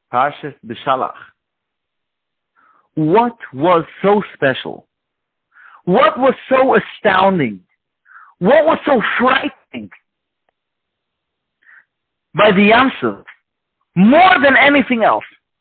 Parshas B'Shalach. What was so special? What was so astounding? What was so frightening by the Yamsuf more than anything else?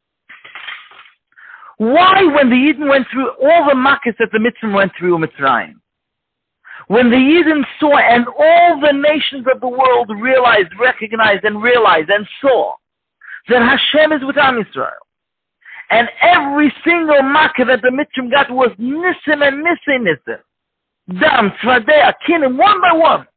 Why, when the Yidden went through all the makkahs that the Mitzvah went through Mitzrayim, when the Yidden saw and all the nations of the world realized, recognized and realized and saw that Hashem is with Am Yisrael, and every single makkah that the Mitzvah got was Nisim and Nisim, Dam, Tzvadei, Akinim, one by one.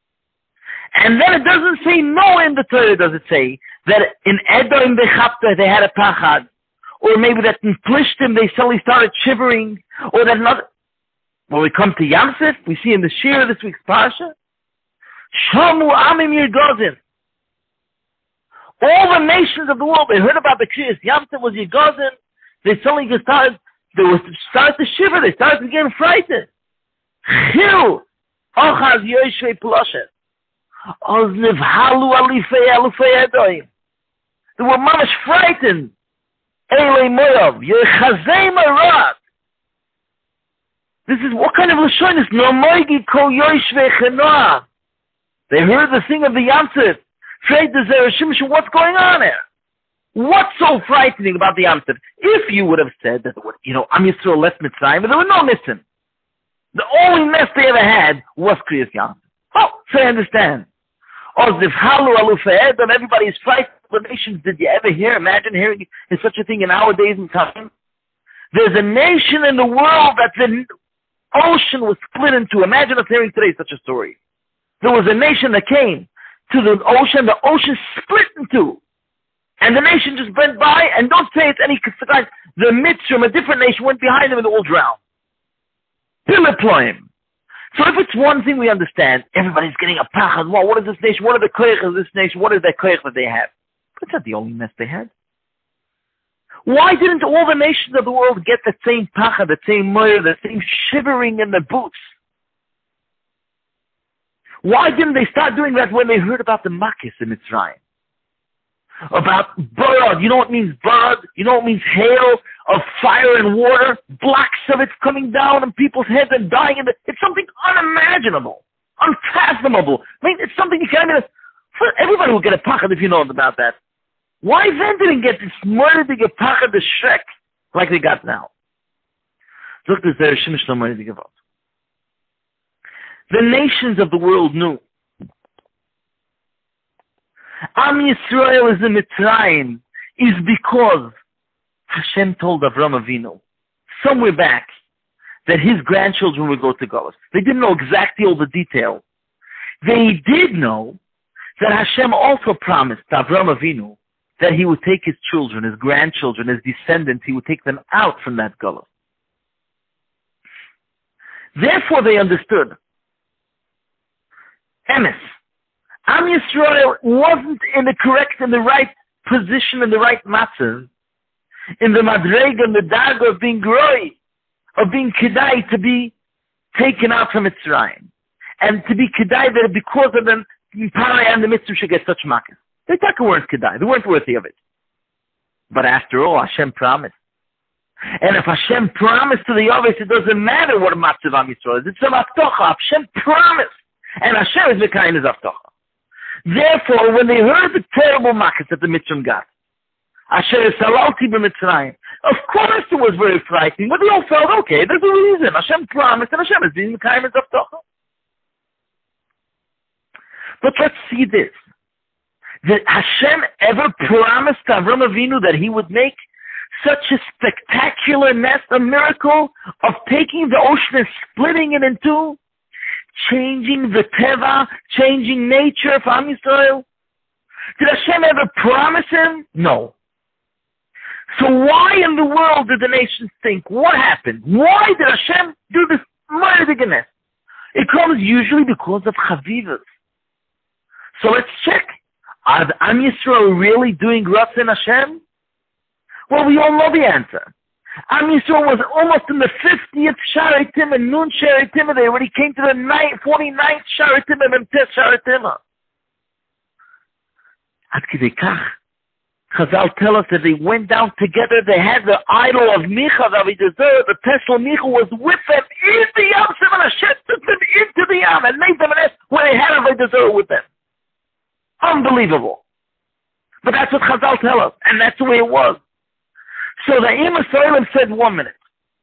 And then it doesn't say no in the Torah, does it say, that in Edom Bechapta they had a pachad, or maybe that in Plishtim they suddenly started shivering, or that not. When we come to Yamsef, we see in the Shir this week's Parsha, Shamu Amim Yirgozin. All the nations of the world, they heard about the Kriyas. Yamsef was Yirgozin. They suddenly started to shiver. They started to get frightened. Chil, Ochaz Yoshvei Ploshet. Oz Nivhalu Alufei Edoim. They were mamash frightened. Elei Moyav, Yechazei Marat. This is what kind of Lashon is? No Moigi Ko Yoshvei Chenoah. They heard the thing of the Yamsef. Trade the Zereshimshim, what's going on there? What's so frightening about the Yamsef? If you would have said that, Am Yisrael left Mitzrayim, but there were no Nisim. The only mess they ever had was Kriyas Yamsef. Oh, so I understand. Ozif Halu Alufei Edom, everybody is frightened. What nations did you ever hear? Imagine hearing such a thing in our days and time. There's a nation in the world that the ocean was split into. Imagine us hearing today such a story. There was a nation that came to the ocean split in two. And the nation just went by, and don't say it's any kind. The Mitzrayim, a different nation, went behind them and they all drowned. Piliploim. So if it's one thing we understand, everybody's getting a pachad. Well, what is this nation? What are the koyach of this nation? What is that koyach that they have? But it's not the only mess they had. Why didn't all the nations of the world get the same pachad, the same moyer, the same shivering in their boots? Why didn't they start doing that when they heard about the makkahs in Mitzrayim? About barad, you know what means barad? You know what means hail of fire and water? Blocks of it coming down on people's heads and dying. It's something unimaginable, unfathomable. I mean, it's something you can't even. Everybody will get a pachad if you know about that. Why then didn't get this murder get pachad the shrek like they got now? Look, there's there Shimish no money to give up. The nations of the world knew Am Yisrael is in Mitzrayim is because Hashem told Avram Avinu somewhere back that his grandchildren would go to Golus. They didn't know exactly all the details. They did know that Hashem also promised to Avram Avinu that he would take his children, his grandchildren, his descendants, he would take them out from that Golus. Therefore they understood. Emes. Am Yisrael wasn't in the right position, in the right matzah, in the madrega, in the daga of being groi, of being kedai, to be taken out from Mitzrayim, and to be kedai that because of them, Parai and the Mitzvah should get such makkah. They weren't kedai, they weren't worthy of it. But after all, Hashem promised. And if Hashem promised to the Yavis, it doesn't matter what a matzah of Am Yisrael is. It's a maftocha. Hashem promised. And Hashem is the kind of aftocha. Therefore, when they heard the terrible makkahs that the Mitzrayim got, Asher Salalti b'Mitzrayim, of course it was very frightening, but they all felt, okay, there's a reason. Hashem promised, and Hashem is being the kind of aftocha. But let's see this. Did Hashem ever promise to Avram Avinu that he would make such a spectacular nest, a miracle of taking the ocean and splitting it in two? Changing the teva, changing nature for Am Yisrael? Did Hashem ever promise him? No. So why in the world did the nations think? What happened? Why did Hashem do this murderginess? It comes usually because of chavivas. So let's check. Are the Am Yisrael really doing Ratzon Hashem? Well, we all know the answer. Am Yisrael was almost in the 50th Shaarei Timah, Nun Shaarei Timah. They already came to the 49th Shaarei Timah, Memtes Shaarei Timah. Ad kidei kach, Chazal tell us that they went down together. They had the idol of Micha, the Pesel Micha was with them in the Yam Suf, and Hashem took them into the Yam and made them an S where they had Avodah Zarah with them. Unbelievable. But that's what Chazal tell us, and that's the way it was. So the Im Yisraelim said, 1 minute.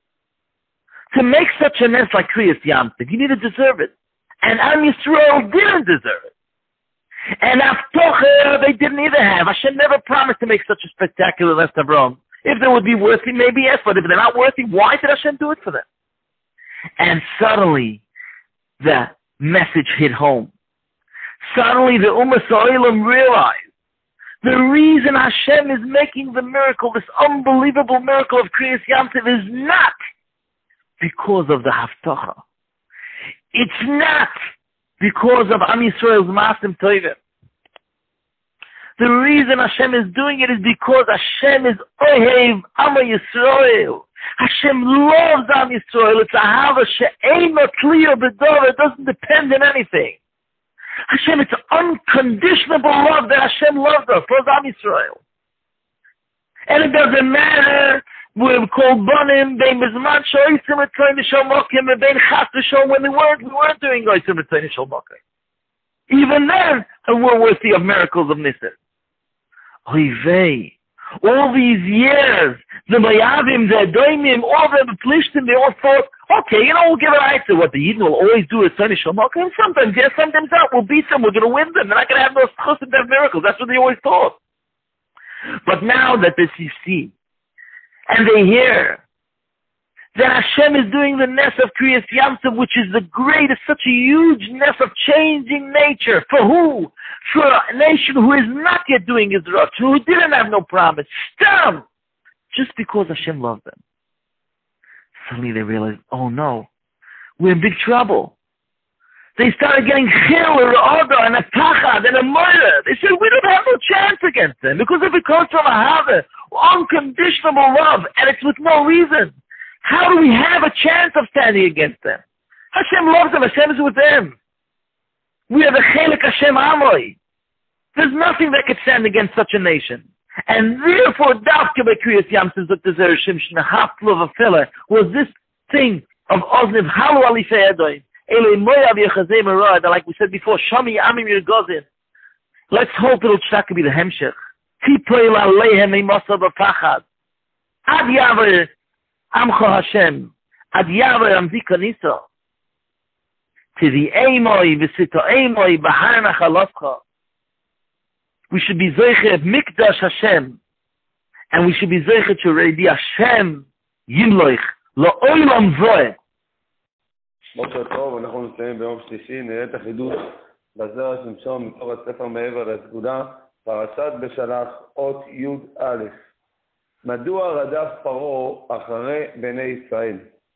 To make such a nest like Kriyas Yam Suf, you need to deserve it. And Am Yisrael didn't deserve it. And Avtocha, they didn't either have. Hashem never promised to make such a spectacular nest of Rome. If they would be worthy, maybe yes, but if they're not worthy, why did Hashem do it for them? And suddenly, the message hit home. Suddenly, the Umas Ha'olam realized the reason Hashem is making the miracle, this unbelievable miracle of Kriyas Yam Suf, is not because of the Haftacha. It's not because of Am Yisrael's Maasim Tovim. The reason Hashem is doing it is because Hashem is Ohev Am Yisrael. Hashem loves Am Yisrael. It's a Ahava she'eino tliya b'davar. It doesn't depend on anything. Hashem, it's unconditional love that Hashem loves us, loves Am Yisrael. And it doesn't matter. We're called Banim, Bein Bizman, Shoysim Etzoyin Shal Mokim, and Bein Chas V'Shol, when we weren't doing Shoysim Etzoyin Shal Mokim. Even then, we're worthy of miracles of Nisan. Oivei. All these years, the Mayavim, the Adoimim, all the Plishtim, they all thought, okay, we'll give an answer. What the Yidden will always do is Etzoyin Shal Mokim. Sometimes yes, sometimes not. We'll beat them, we're going to win them. They're not going to have no chusim to have miracles. That's what they always thought. But now that this you see, and they hear that Hashem is doing the Ness of Kriyas Yam Suf, which is the greatest, such a huge Ness of changing nature. For who? For a nation who is not yet doing Yisroel, who didn't have no promise. Stam! Just because Hashem loved them. Suddenly they realize, oh no, we're in big trouble. They started getting chil or order and a pachad and a murder. They said, we don't have no chance against them. Because if it comes from a Ahava, unconditional love, and it's with no reason, how do we have a chance of standing against them? Hashem loves them. Hashem is with them. We are the Chelik Hashem Amoy. There's nothing that could stand against such a nation. And therefore, Davke by Kriyas Yam Suf Dr. Zer Shimshon Haftlo Vafela was this thing of Ozniv Halu Alifei Edoim. Like we said before, Shami Amim Yergozin. Let's hope it'll be the Hemshech. Tipoil Aleihem Eimasa B'Pachad. Ad Yaver Amcho Hashem. Ad Yaver Amzika Nisa. To the Eimoi V'Sito Eimoi B'Har Nachaloscha. We should be Zoichet Mikdash Hashem. And we should be Zoichet Shurei Hashem Yimloich. Lo Oilam Zoeh. בוקר טוב, אנחנו נמצאים ביום שלישי, נראה את החידוש בזרע שמשון מתוך הספר מעבר לסגודה, פרשת בשלח, אות י"א. מדוע רדף פרעה אחרי בני ישראל?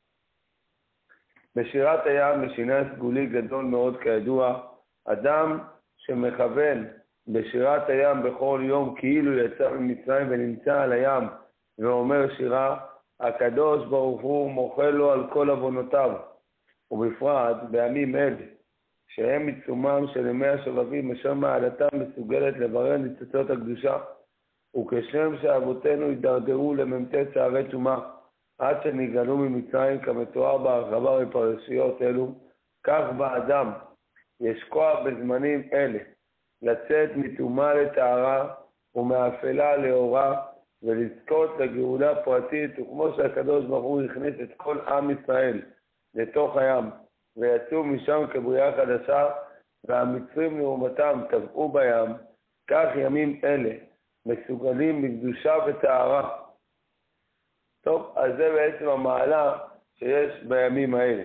בשירת הים משינה סגולי גדול מאוד כידוע, אדם שמכוון בשירת הים בכל יום כאילו יצא ממצרים ונמצא על הים ואומר שירה, הקדוש ברוך הוא מוחל לו על כל עוונותיו. ובפרט בימים אלה, שהם מצומם של ימי השובבים, אשר מעלתם מסוגלת לברר ניצוצות הקדושה, וכשם שאבותינו הידרדרו לממתי שערי תשומה, עד שנגאלו ממצרים כמתואר בהרחבה בפרשיות אלו, כך באדם יש כוח בזמנים אלה, לצאת מתומה לטהרה ומאפלה לאורה, ולזכות לגאולה פרטית, וכמו שהקדוש ברוך הוא הכניס את כל עם ישראל, לתוך הים, ויצאו משם כבריאה חדשה, והמצרים לעומתם טבעו בים, כך ימים אלה מסוגלים בקדושה וטהרה. טוב, אז זה בעצם המעלה שיש בימים האלה.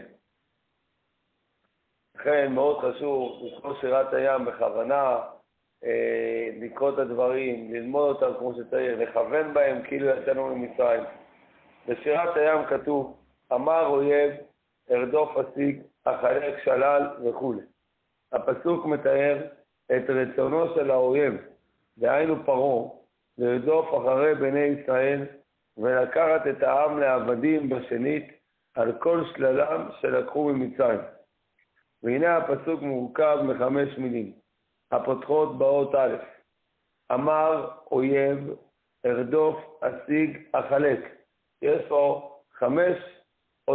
לכן מאוד חשוב לקרוא שירת הים בכוונה, לקרוא את הדברים, ללמוד אותם כמו שצריך, לכוון בהם כאילו יצאנו ממצרים. בשירת הים כתוב, אמר אויב, ארדוף אסיג, אחלק שלל וכו'. הפסוק מתאר את רצונו של האויב, דהיינו פרעה, לרדוף אחרי בני ישראל ולקחת את העם לעבדים בשנית על כל שללם שלקחו ממצרים. והנה הפסוק מורכב מ5 מילים, הפותחות באות א'. אמר אויב ארדוף, אשיג, אחלק. יש פה 5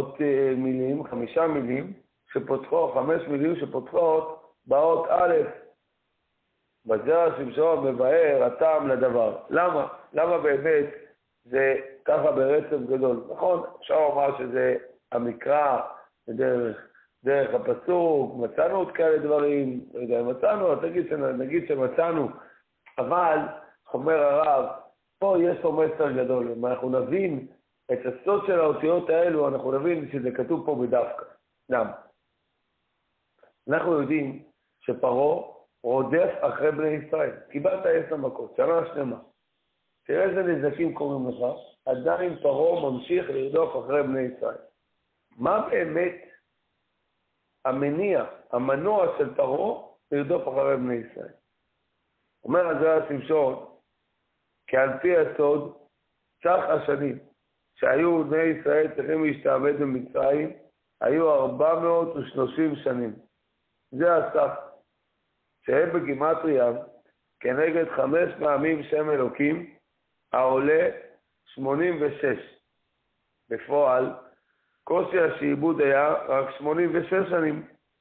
מילים שפותחו, 5 מילים שפותחות באות א'. בזרע שמשון מבאר הטעם לדבר. למה? למה באמת זה ככה ברצף גדול? נכון, אפשר לומר שזה המקרא, דרך הפסוק, מצאנו עוד כאלה דברים, לא יודע, מצאנו, נגיד שמצאנו, אבל, אומר הרב, פה יש פה מסר גדול. אם אנחנו נבין את הסוד של האותיות האלו, אנחנו נבין שזה כתוב פה בדווקא. למה? אנחנו יודעים שפרעה רודף אחרי בני ישראל. קיבלת 10 מכות, שנה שלמה. תראה איזה נזקים קוראים לך, עדיין פרעה ממשיך לרדוף אחרי בני ישראל. מה באמת המנוע של פרעה לרדוף אחרי בני ישראל? אומר הזרע שמשון, כי על פי הסוד, סך השנים שהיו בני ישראל צריכים להשתעבד במצרים, היו 430 שנים. זה הסך. שהם בגימטריה, כנגד 5 פעמים שם אלוקים, העולה 86. בפועל, קושי השעבוד היה רק 86 שנים,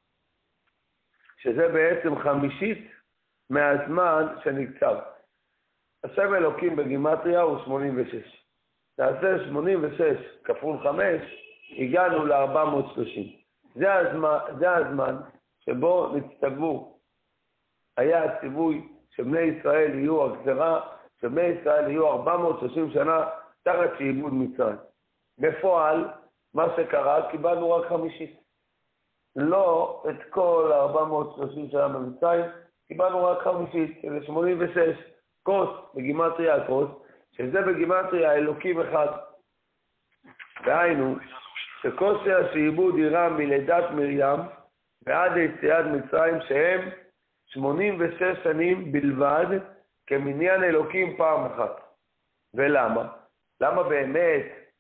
שזה בעצם 1/5 מהזמן שנקצב. השם אלוקים בגימטריה הוא 86. תעשה 86 כפול 5, הגענו ל-430. זה הזמן שבו נצטוו. היה הציווי שבני ישראל יהיו הגזרה, שבני ישראל יהיו 430 שנה תחת שעבוד מצרים. בפועל, מה שקרה, קיבלנו רק 50. לא את כל 430 שנה במצרים, קיבלנו רק 50, שזה 86. כוס, בגימטריה הכוס, שזה בגימטריה אלוקים אחד. והיינו, שקושי השעבוד יראה מלידת מרים ועד יציאת מצרים, שהם 86 שנים בלבד, כמניין אלוקים פעם אחת. ולמה? למה באמת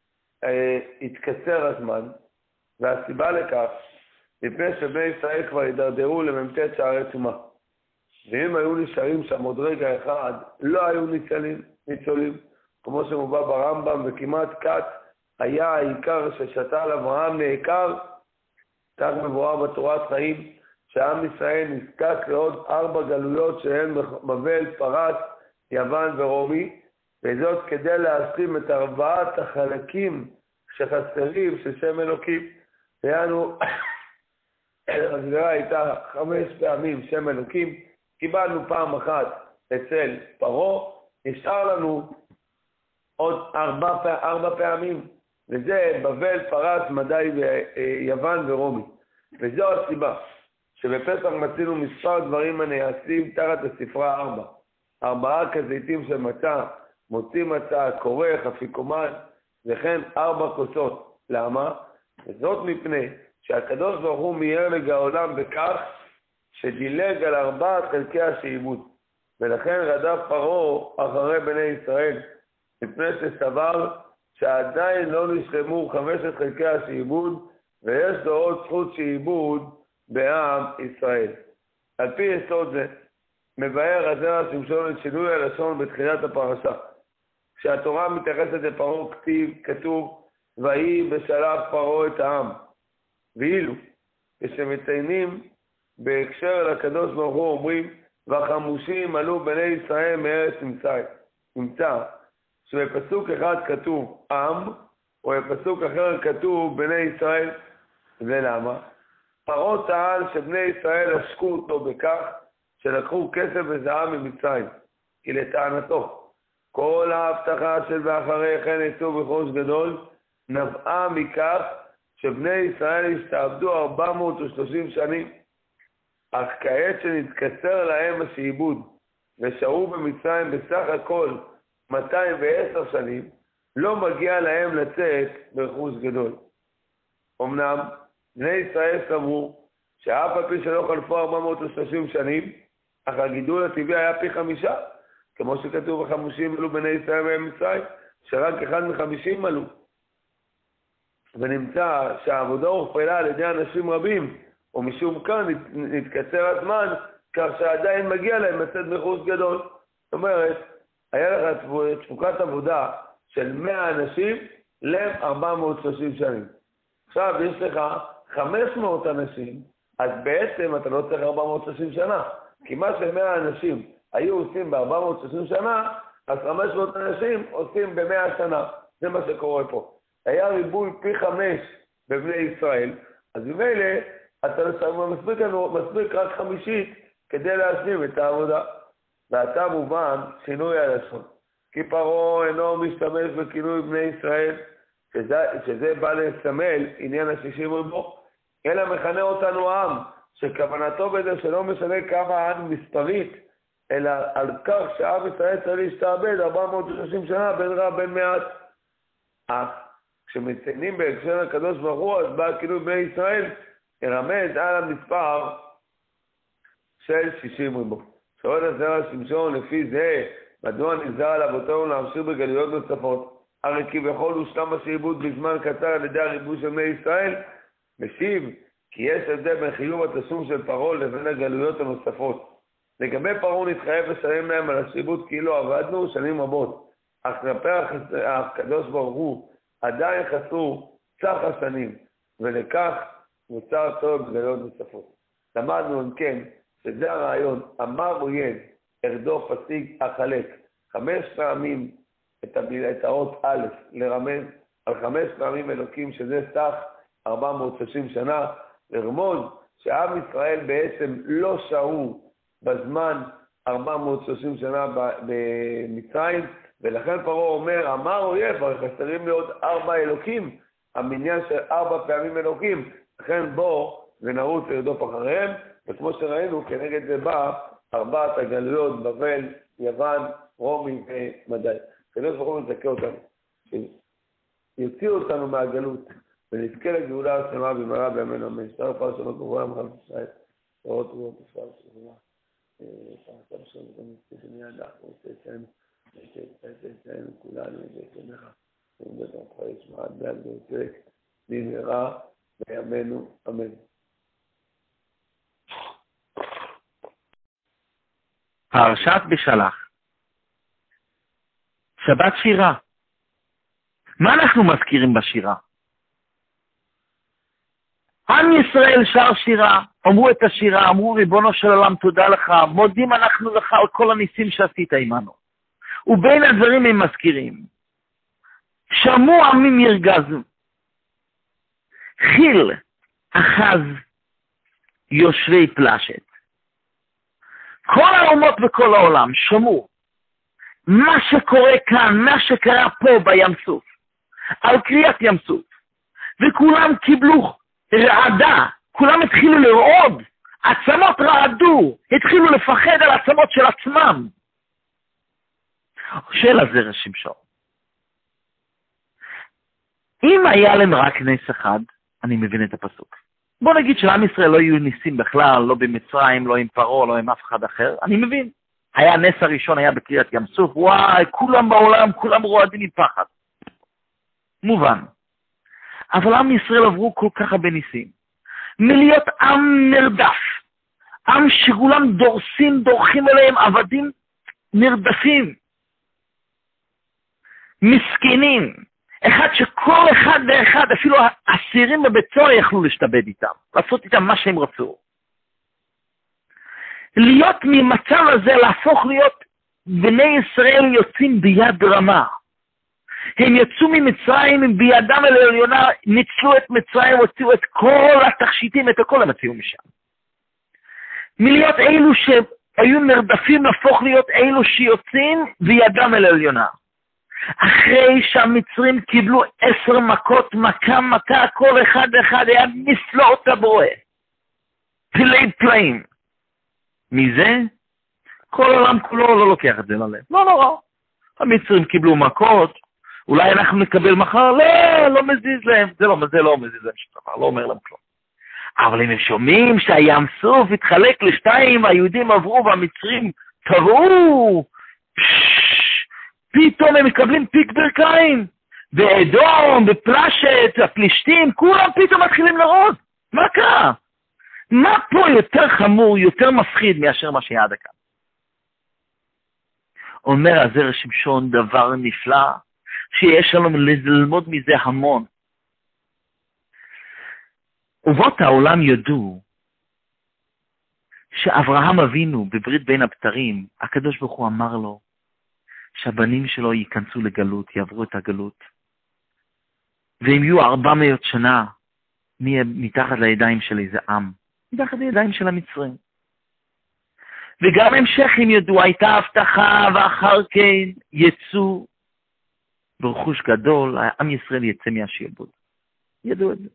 התקצר הזמן? והסיבה לכך, מפני שבני ישראל כבר הידרדרו למ"ט שערי טומאה. ואם היו נשארים שם עוד רגע אחד, לא היו ניצולים, כמו שמובא ברמב"ם, וכמעט כת היה העיקר ששתה על אברהם נעקר, כך מבואר בתורת חיים, שעם ישראל נזקק לעוד 4 גלויות שהן בבל, פרס, יוון ורומי, וזאת כדי להשלים את 4 החלקים שחסרים של שם אלוקים. ויענו, הגזרה הייתה 5 פעמים שם אלוקים, קיבלנו פעם אחת אצל פרעה, נשאר לנו עוד 4 פעמים, וזה בבל, פרס, מדי, יוון ורומי. וזו הסיבה שבפסח מצינו מספר דברים הנעשים תחת הספרה 4. 4 כזיתים של מצה, מוציא מצה, כורך, אפיקומן, וכן 4 כוסות. למה? וזאת מפני שהקדוש ברוך הוא מיהר לגאולם בכך שדילג על 4 חלקי השעבוד, ולכן רדף פרעה אחרי בני ישראל, מפני שסבר שעדיין לא נשלמו 5 חלקי השעבוד, ויש לו עוד זכות שעבוד בעם ישראל. על פי יסוד זה, מבאר הזרע שמשון את שינוי הלשון בתחילת הפרשה. כשהתורה מתייחסת לפרעה כתוב, ויהי בשלח פרעה את העם. ואילו, כשמציינים בהקשר לקדוש ברוך הוא אומרים, והחמושים עלו בני ישראל מארץ מצרים. נמצא שבפסוק אחד כתוב עם, או בפסוק אחר כתוב בני ישראל. ולמה? פרעה טען שבני ישראל עשקו אותו בכך שלקחו כסף וזהב ממצרים, כי לטענתו כל ההבטחה של ואחרי כן יצאו בחוש גדול נבעה מכך שבני ישראל השתעבדו 430 שנים, אך כעת שנתקצר להם השעבוד ושהו במצרים בסך הכל 210 שנים, לא מגיע להם לצאת ברכוש גדול. אמנם בני ישראל סברו שאף על פי שלא חלפו 430 שנים, אך הגידול הטבעי היה פי 5, כמו שכתוב בחמושים עלו בני ישראל ממצרים, שרק 1 מ-50 עלו. ונמצא שהעבודה הוכפלה על ידי אנשים רבים, ומשום כאן נתקצר הזמן, כך שעדיין מגיע להם לצאת ברכוש גדול. זאת אומרת, היה לך תפוקת עבודה של 100 אנשים ל-430 שנים. עכשיו יש לך 500 אנשים, אז בעצם אתה לא צריך 430 שנה. כי מה ש100 אנשים היו עושים ב-430 שנה, אז 500 אנשים עושים ב100 שנה. זה מה שקורה פה. היה ריבוי פי 5 בבני ישראל, אז ממילא אתה מספיק רק 50 כדי להשלים את העבודה. ועתה מובן שינוי הלשון. כי פרעה אינו משתמש בכינוי בני ישראל, שזה בא לסמל עניין ה-60 ריבו, אלא מכנה אותנו עם, שכוונתו בזה שלא משנה כמה העם מספרית, אלא על כך שעם ישראל צריך להשתעבד 430 שנה בין רב בין מעט. אך כשמציינים בהקשר הקדוש ברוך הוא, אז בא הכינוי בני ישראל, הרמז על המספר של 60 ריבו. שואל הזרע שמשון לפי זה, מדוע נגזר על אבותינו להמשיך בגלויות נוספות? הרי כביכול הושלם השעבוד בזמן קצר על ידי הריבוי של בני ישראל? משיב, כי יש הבדל בין חיוב התשלום של פרעה לבין הגלויות הנוספות. לגבי פרעה נתחייב לשלם להם על השעבוד כאילו עבדנו שנים רבות, אך כלפי הקדוש ברוך הוא עדיין חסרו סך השנים, ולכך נוצר צורך בגלויות נוספות. למדנו אם כן, שזה הרעיון, אמר אויב, ארדוף, אשיג, אחלק, 5 פעמים את האות א' לרמז על 5 פעמים אלוקים, שזה סך 430 שנה, לרמוז שעם ישראל בעצם לא שהו בזמן 430 שנה במצרים, ולכן פרעה אומר, אמר אויב, הרי חסרים לי עוד 4 אלוקים, המניין של 4 פעמים אלוקים, לכן בוא ונרוץ לרדוף אחריהם, וכמו שראינו, כנגד זה בא 4 הגלויות, בבל, יוון, רומי ומדי. הקדוש ברוך הוא מזכה אותנו, שיוציאו אותנו מהגלות, ונזכה לגאולה השלמה במהרה בימינו אמן. שתר פרשנות ברוך הוא עם ישראל, תורות רבות תפאר שלמה, פרשת בשם ונזכה שמיד אנחנו תצאנו כולנו ובהתאמך, ובתוך ישמע עד ביד ויוצק, במהרה בימינו אמן. פרשת בשלח, שבת שירה. מה אנחנו מזכירים בשירה? עם ישראל שר שירה, אמרו את השירה, אמרו ריבונו של עולם תודה לך, מודים אנחנו לך על כל הניסים שעשית עמנו. ובין הדברים הם מזכירים, שמעו עמים ירגזו, חיל אחז יושבי פלשת. כל האומות וכל העולם שמעו מה שקורה כאן, מה שקרה פה בים סוף, על קריאת ים סוף, וכולם קיבלו רעדה, כולם התחילו לרעוד, עצמות רעדו, התחילו לפחד על עצמות של עצמם. שאלה זרע שמשון, אם היה להם רק נס אחד, אני מבין את הפסוק. בוא נגיד שלעם ישראל לא יהיו ניסים בכלל, לא במצרים, לא עם פרעה, לא עם אף אחד אחר, אני מבין. היה נס הראשון, היה בקריאת ים סוף, וואי, כולם בעולם, כולם רועדים מפחד. מובן. אבל עם ישראל עברו כל כך הרבה ניסים. מלהיות עם נרדף, עם שכולם דורכים עליהם, עבדים נרדפים, מסכנים, אחד שכל אחד ואחד, אפילו האסירים בבית סוהר יכלו להשתבד איתם, לעשות איתם מה שהם רצו. להיות ממצב הזה, להפוך להיות בני ישראל יוצאים ביד רמה. הם יצאו ממצרים בידם אל העליונה, ניצלו את מצרים, הוציאו את כל התכשיטים, את הכל הם הוציאו משם. מלהיות אלו שהיו נרדפים, להפוך להיות אלו שיוצאים בידם אל העליונה. אחרי שהמצרים קיבלו 10 מכות, מכה, כל אחד היה נפלאות הבורא. פלאי פלאים. מזה, כל העולם כולו לא לוקח את זה ללב. לא. המצרים קיבלו מכות, אולי אנחנו נקבל מחר, לא מזיז להם, זה לא מזיז להם שתבר, לא אומר להם כלום. אבל אם הם שומעים שהים סוף התחלק לשתיים, היהודים עברו והמצרים טבעו, פתאום הם מקבלים פיק ברכיים, באדום, בפלשת, הפלישתים, כולם פתאום מתחילים לראות. מה קרה? מה פה יותר חמור, יותר מפחיד מאשר מה שהיה עד כאן? אומר הזרע שמשון דבר נפלא, שיש לנו ללמוד מזה המון. אבות העולם ידעו שאברהם אבינו בברית בין הבתרים, הקדוש ברוך הוא אמר לו שהבנים שלו ייכנסו לגלות, יעברו את הגלות, והם יהיו 400 שנה מתחת לידיים של איזה עם, מתחת לידיים של המצרים. וגם המשך הם ידעו, הייתה הבטחה, ואחר כן יצאו ברכוש גדול, עם ישראל יצא מהשעבוד. ידעו את זה.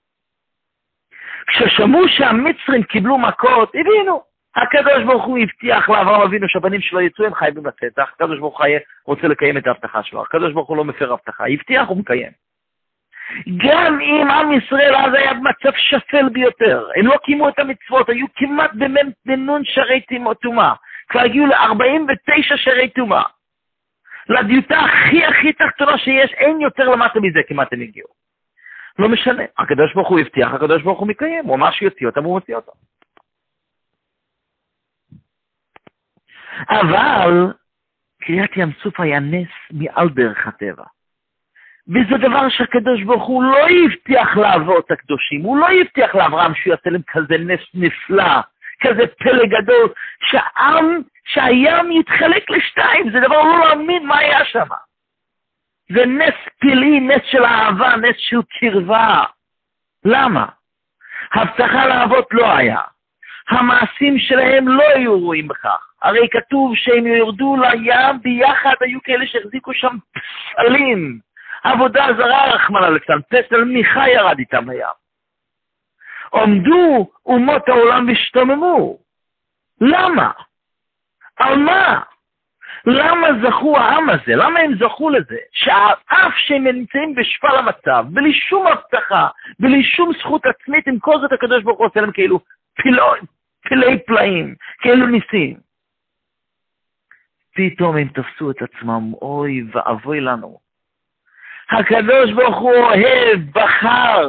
כששמעו שהמצרים קיבלו מכות, הבינו. הקדוש ברוך הוא הבטיח לאברהם אבינו שהבנים שלו יצאו, הם חייבים לצאת. הקדוש ברוך הוא רוצה לקיים את ההבטחה שלו. הקדוש ברוך הוא לא מפר הבטחה. הבטיח ומקיים. גם אם עם ישראל אז היה במצב שפל ביותר, הם לא קיימו את המצוות, היו כמעט במנון שרי טומאה, כבר הגיעו ל-49 שרי טומאה. לדיוטה הכי תחתונה שיש, אין יותר למטה מזה כמעט הם הגיעו. לא משנה, הקדוש ברוך הוא הבטיח, הקדוש ברוך הוא מקיים, הוא אמר שיוציא אותם, הוא מוציא אותם. אבל קריאת ים סוף היה נס מעל דרך הטבע. וזה דבר שהקדוש ברוך הוא לא הבטיח לאבות הקדושים, הוא לא הבטיח לאברהם שהוא יעשה להם כזה נס נפלא, כזה פלא גדול, שהים יתחלק לשתיים, זה דבר לא להאמין מה היה שם. זה נס פלאי, נס של אהבה, נס של קרבה. למה? הבטחה לאבות לא היה. המעשים שלהם לא היו רואים בכך. הרי כתוב שהם יורדו לים ביחד, היו כאלה שהחזיקו שם פסלים. עבודה זרה רחמנא ליצלן, פסל מיכה ירד איתם לים. עומדו אומות העולם והשתוממו. למה? על מה? למה זכו העם הזה? למה הם זכו לזה? שאף שהם נמצאים בשפל המצב, בלי שום הבטחה, בלי שום זכות עצמית, עם כל זאת הקדוש ברוך הוא עושה להם כאילו פלאי פלאים, כאילו ניסים. פתאום הם תפסו את עצמם, אוי ואבוי לנו. הקדוש ברוך הוא אוהב, בחר.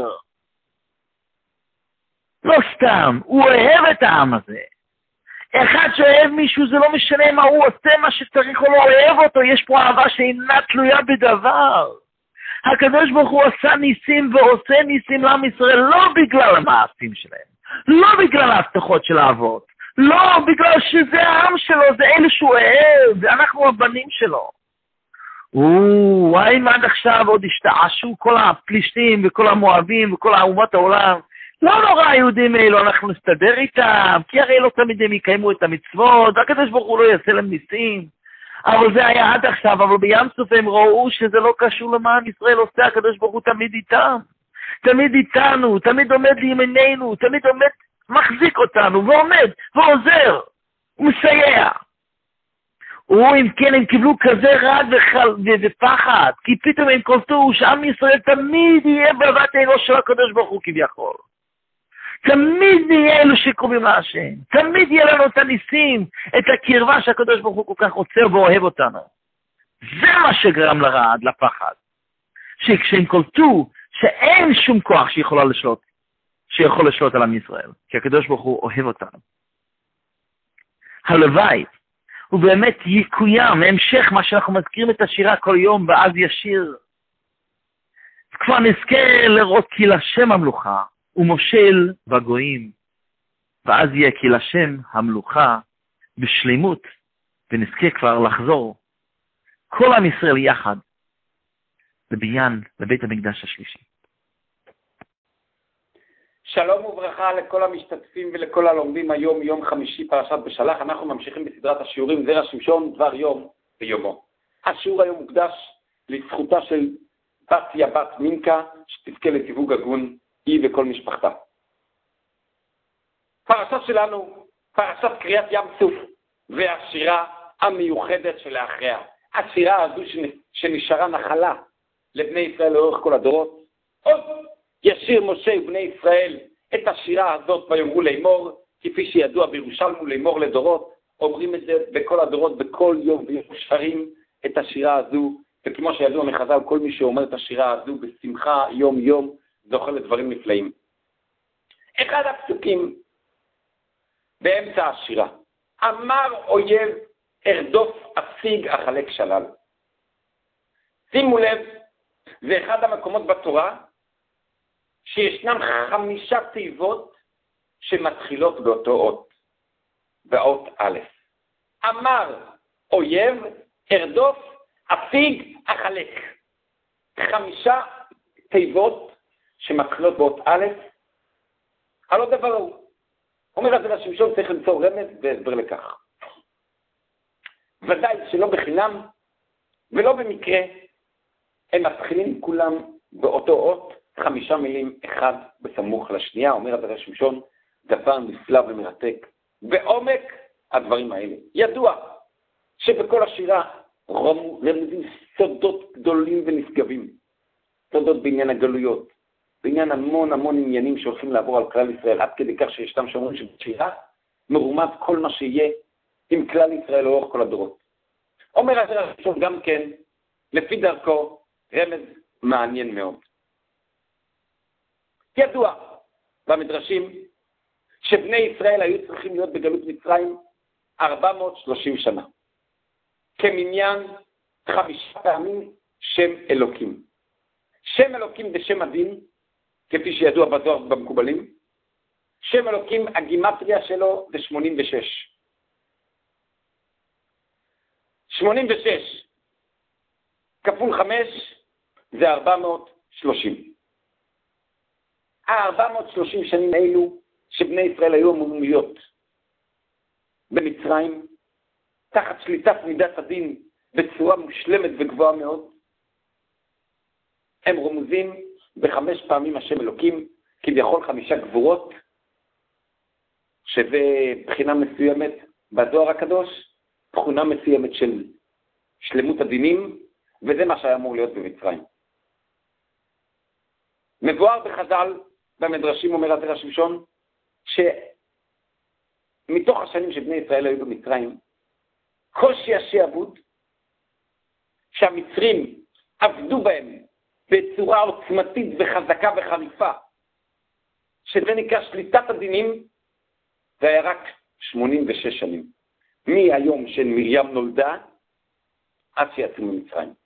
לא סתם, הוא אוהב את העם הזה. אחד שאוהב מישהו, זה לא משנה מה הוא עושה, מה שצריך או לא אוהב אותו, יש פה אהבה שאינה תלויה בדבר. הקדוש ברוך הוא עשה ניסים ועושה ניסים לעם ישראל, לא בגלל המעשים שלהם, לא בגלל ההבטחות של האבות, לא בגלל שזה העם שלו, זה אלה שהוא אוהב, ואנחנו הבנים שלו. האם עד עכשיו עוד השתעשו כל הפלישתים וכל המואבים וכל האומות העולם? לא נורא היהודים האלו, אנחנו נסתדר איתם, כי הרי לא תמיד הם יקיימו את המצוות, והקדוש ברוך הוא לא יעשה להם ניסים. אבל זה היה עד עכשיו, אבל בים סוף הם ראו שזה לא קשור למה עם ישראל עושה, הקדוש ברוך הוא תמיד איתם, תמיד איתנו, תמיד עומד לימיננו, תמיד עומד, מחזיק אותנו, ועומד, ועוזר, ומסייע. אם כן, הם קיבלו כזה רעד ופחד, כי פתאום הם קולטו שעם ישראל תמיד יהיה בבת עינו של הקדוש ברוך הוא כביכול. תמיד נהיה אלו שקרובים להשם. תמיד יהיה לנו את הניסים, את הקרבה שהקדוש ברוך הוא כל כך רוצה ואוהב אותנו. זה מה שגרם לרעד, לפחד. שכשהם קולטו שאין שום כוח שיכול לשלוט על עם ישראל, כי הקדוש ברוך הוא אוהב אותנו. הלוואי, הוא באמת יקוים, המשך מה שאנחנו מזכירים את השירה כל יום, ואז ישיר. כבר נזכה לראות כי לשם המלוכה, ומושל בגויים, ואז יהיה כי לשם המלוכה בשלימות, ונזכה כבר לחזור, כל עם ישראל יחד, לבניין, לבית המקדש השלישי. שלום וברכה לכל המשתתפים ולכל הלומדים היום, יום חמישי פרשת בשלח. אנחנו ממשיכים בסדרת השיעורים זרע שמשון דבר יום ויומו. השיעור היום מוקדש לזכותה של בתיה בת מינקה, שתזכה לסיווג הגון, היא וכל משפחתה. פרשה שלנו, פרשת קריאת ים סוף, והשירה המיוחדת שלאחריה. השירה הזו שנשארה נחלה לבני ישראל לאורך כל הדורות. עוד ישיר משה ובני ישראל את השירה הזאת ויאמרו לאמור, כפי שידוע בירושלמו לאמור לדורות, אומרים את זה בכל הדורות, בכל יום ויום שרים את השירה הזו, וכמו שידוע מחז"ל, כל מי שאומר את השירה הזו בשמחה יום יום, זוכה לדברים נפלאים. אחד הפסוקים באמצע השירה, אמר אויב ארדוף אפיג אחלק שלל. שימו לב, זה אחד המקומות בתורה שישנם 5 תיבות שמתחילות באותו אות, באות א'. אמר אויב, ארדוף, אפיג, אחלק. 5 תיבות שמתחילות באות א', על עוד דבר הוא. אומר הזה לשמשון צריך למצוא רמז והסבר לכך. ודאי שלא בחינם ולא במקרה, הם מתחילים כולם באותו אות, 5 מילים אחד בסמוך לשנייה. אומר הזה לשמשון, דבר נפלא ומרתק. בעומק הדברים האלה. ידוע שבכל השירה רמזים סודות גדולים ונשגבים. סודות בעניין הגלויות. בעניין המון עניינים שהולכים לעבור על כלל ישראל, עד כדי כך שישתם שאומרים שבשירה מרומז כל מה שיהיה עם כלל ישראל לאורך כל הדורות. אומר הזה לשמשון גם כן, לפי דרכו, רמז מעניין מאוד. ידוע במדרשים שבני ישראל היו צריכים להיות בגלות מצרים 430 שנה. כמניין 5 פעמים שם אלוקים. שם אלוקים בשם הדין, כפי שידוע בזוהר במקובלים. שם אלוקים, הגימטריה שלו זה 86. 86 כפול 5 זה 430. 430 שנים אלו שבני ישראל היו אמורים להיות במצרים, תחת שליטת מידת הדין בצורה מושלמת וגבוהה מאוד, הם רומזים ב5 פעמים השם אלוקים, כביכול 5 גבורות, שזה בחינה מסוימת בזוהר הקדוש, תכונה מסוימת של שלמות הדינים, וזה מה שהיה אמור להיות במצרים. מבואר בחז"ל, במדרשים אומר הזה לשמשון, שמתוך השנים שבני ישראל היו במצרים, קושי השעבוד, שהמצרים עבדו בהם בצורה עוצמתית וחזקה וחריפה, שזה נקרא שליטת הדינים, זה היה רק 86 שנים. מהיום של מרים נולדה, עד שיצאו ממצרים.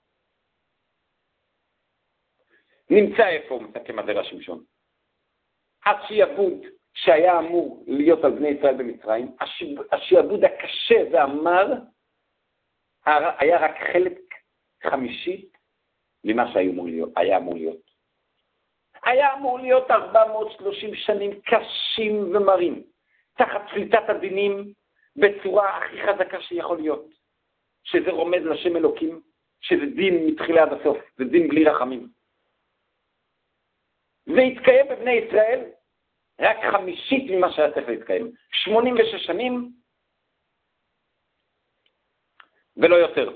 נמצא איפה מסכם הזה לשמשון. השעבוד שהיה אמור להיות על בני ישראל במצרים, השעבוד הקשה והמר, היה רק חלק 50 ממה שהיה אמור להיות. היה אמור להיות 430 שנים קשים ומרים, תחת שליטת הדינים בצורה הכי חזקה שיכול להיות, שזה רומז לשם אלוקים, שזה דין מתחילה עד הסוף, זה דין בלי רחמים. והתקיים בבני ישראל רק 50 ממה שהיה צריך להתקיים. 86 שנים ולא יותר.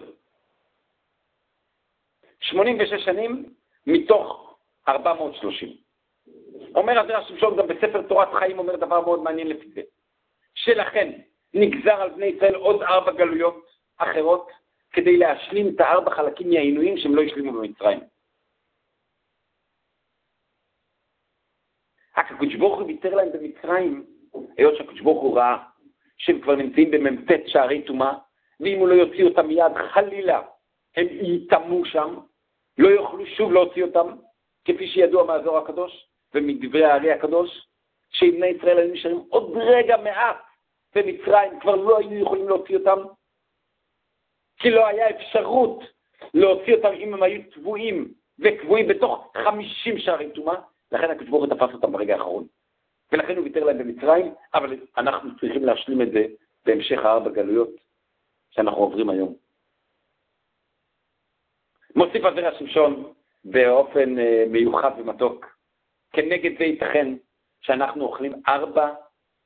86 שנים מתוך 430. אומר הזה לשמשון גם בספר תורת חיים, אומר דבר מאוד מעניין לפי זה. שלכן נגזר על בני ישראל עוד 4 גלויות אחרות, כדי להשלים את 4 חלקים מהעינויים שהם לא השלימו במצרים. הקדוש ברוך הוא ויתר להם במצרים, היות שהקדוש ברוך הוא ראה שהם כבר נמצאים במ"ט שערי טומאה, ואם הוא לא יוציא אותם מיד, חלילה, הם יתאמו שם, לא יוכלו שוב להוציא אותם, כפי שידוע מהזוהר הקדוש ומדברי הארי הקדוש, שאם בני ישראל היו נשארים עוד רגע מעט במצרים, כבר לא היו יכולים להוציא אותם, כי לא היה אפשרות להוציא אותם אם הם היו טבועים וקבועים בתוך 50 שערי טומאה. לכן הקדוש ברוך הוא תפס אותם ברגע האחרון. ולכן הוא ויתר להם במצרים, אבל אנחנו צריכים להשלים את זה בהמשך 4 גלויות שאנחנו עוברים היום. מוסיף הזה לשמשון באופן מיוחד ומתוק. כנגד זה ייתכן שאנחנו אוכלים 4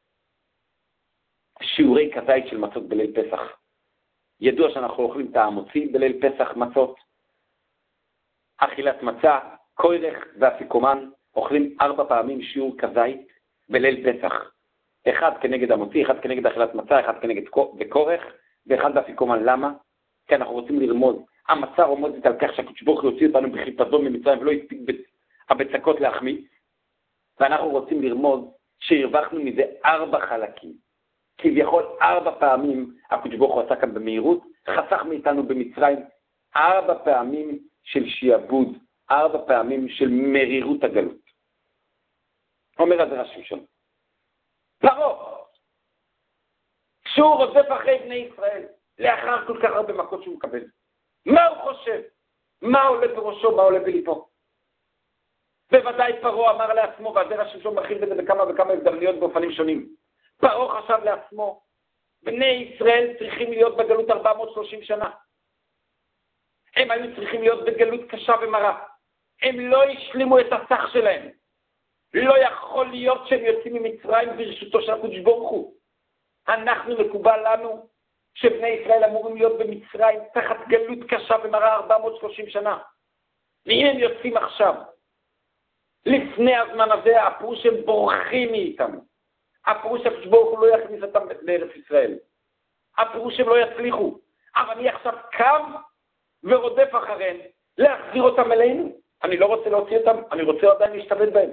שיעורי כזית של מצות בליל פסח. ידוע שאנחנו אוכלים את המוציא בליל פסח מצות, אכילת מצה, קוירך ואפיקומן, אוכלים 4 פעמים שיעור כזית בליל פסח. 1 כנגד המוציא, 1 כנגד אכילת מצה, 1 כנגד וקורך, ו1 באפיקומן. למה? כי אנחנו רוצים לרמוז. המצה רומזת על כך שהקדוש ברוך הוא יוציא אותנו בחיפזון ממצרים ולא יספיק הבצקות להחמיץ. ואנחנו רוצים לרמוז שהרווחנו מזה 4 חלקים. כביכול 4 פעמים הקדוש ברוך הוא עשה כאן במהירות, חסך מאיתנו במצרים 4 פעמים של שיעבוד, 4 פעמים של מרירות הגלות. אומר הזרע שמשון. פרעה, כשהוא רודף אחרי בני ישראל, לאחר כל כך הרבה מכות שהוא מקבל, מה הוא חושב? מה עולה בראשו, מה עולה בליבו? בוודאי פרעה אמר לעצמו, והזרע שמשון מכיל בזה בכמה וכמה הזדמנויות באופנים שונים. פרעה חשב לעצמו, בני ישראל צריכים להיות בגלות 430 שנה. הם היו צריכים להיות בגלות קשה ומרה. הם לא השלימו את הסך שלהם. לא יכול להיות שהם יוצאים ממצרים ברשותו של הקדוש ברוך הוא. אנחנו מקובל לנו שבני ישראל אמורים להיות במצרים תחת גלות קשה ומרה 430 שנה. ואם הם יוצאים עכשיו, לפני הזמן הזה, הפירוש שהם בורחים מאיתנו. הפירוש שהקדוש ברוך הוא לא יכניס אותם לארץ ישראל. הפירוש שהם לא יצליחו. אבל אני עכשיו קם ורודף אחריהם להחזיר אותם אלינו. אני לא רוצה להוציא אותם, אני רוצה עדיין להשתבד בהם.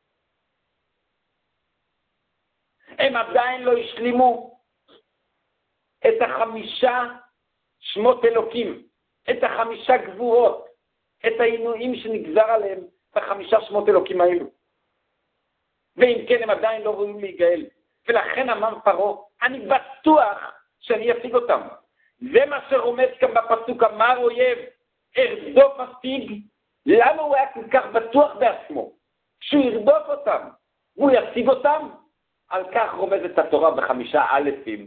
הם עדיין לא השלימו את 5 שמות אלוקים, את 5 גבורות, את העינויים שנגזר עליהם ב5 שמות אלוקים האלו. ואם כן הם עדיין לא רואים להיגאל. ולכן אמר פרעה, אני בטוח שאני אשיג אותם. זה מה שרומז כאן בפסוק, אמר אויב, ארדוף אשיג. למה הוא היה כל כך בטוח בעצמו? שהוא ירדוף אותם, והוא ישיג אותם? על כך רומזת התורה ב5 אלפים,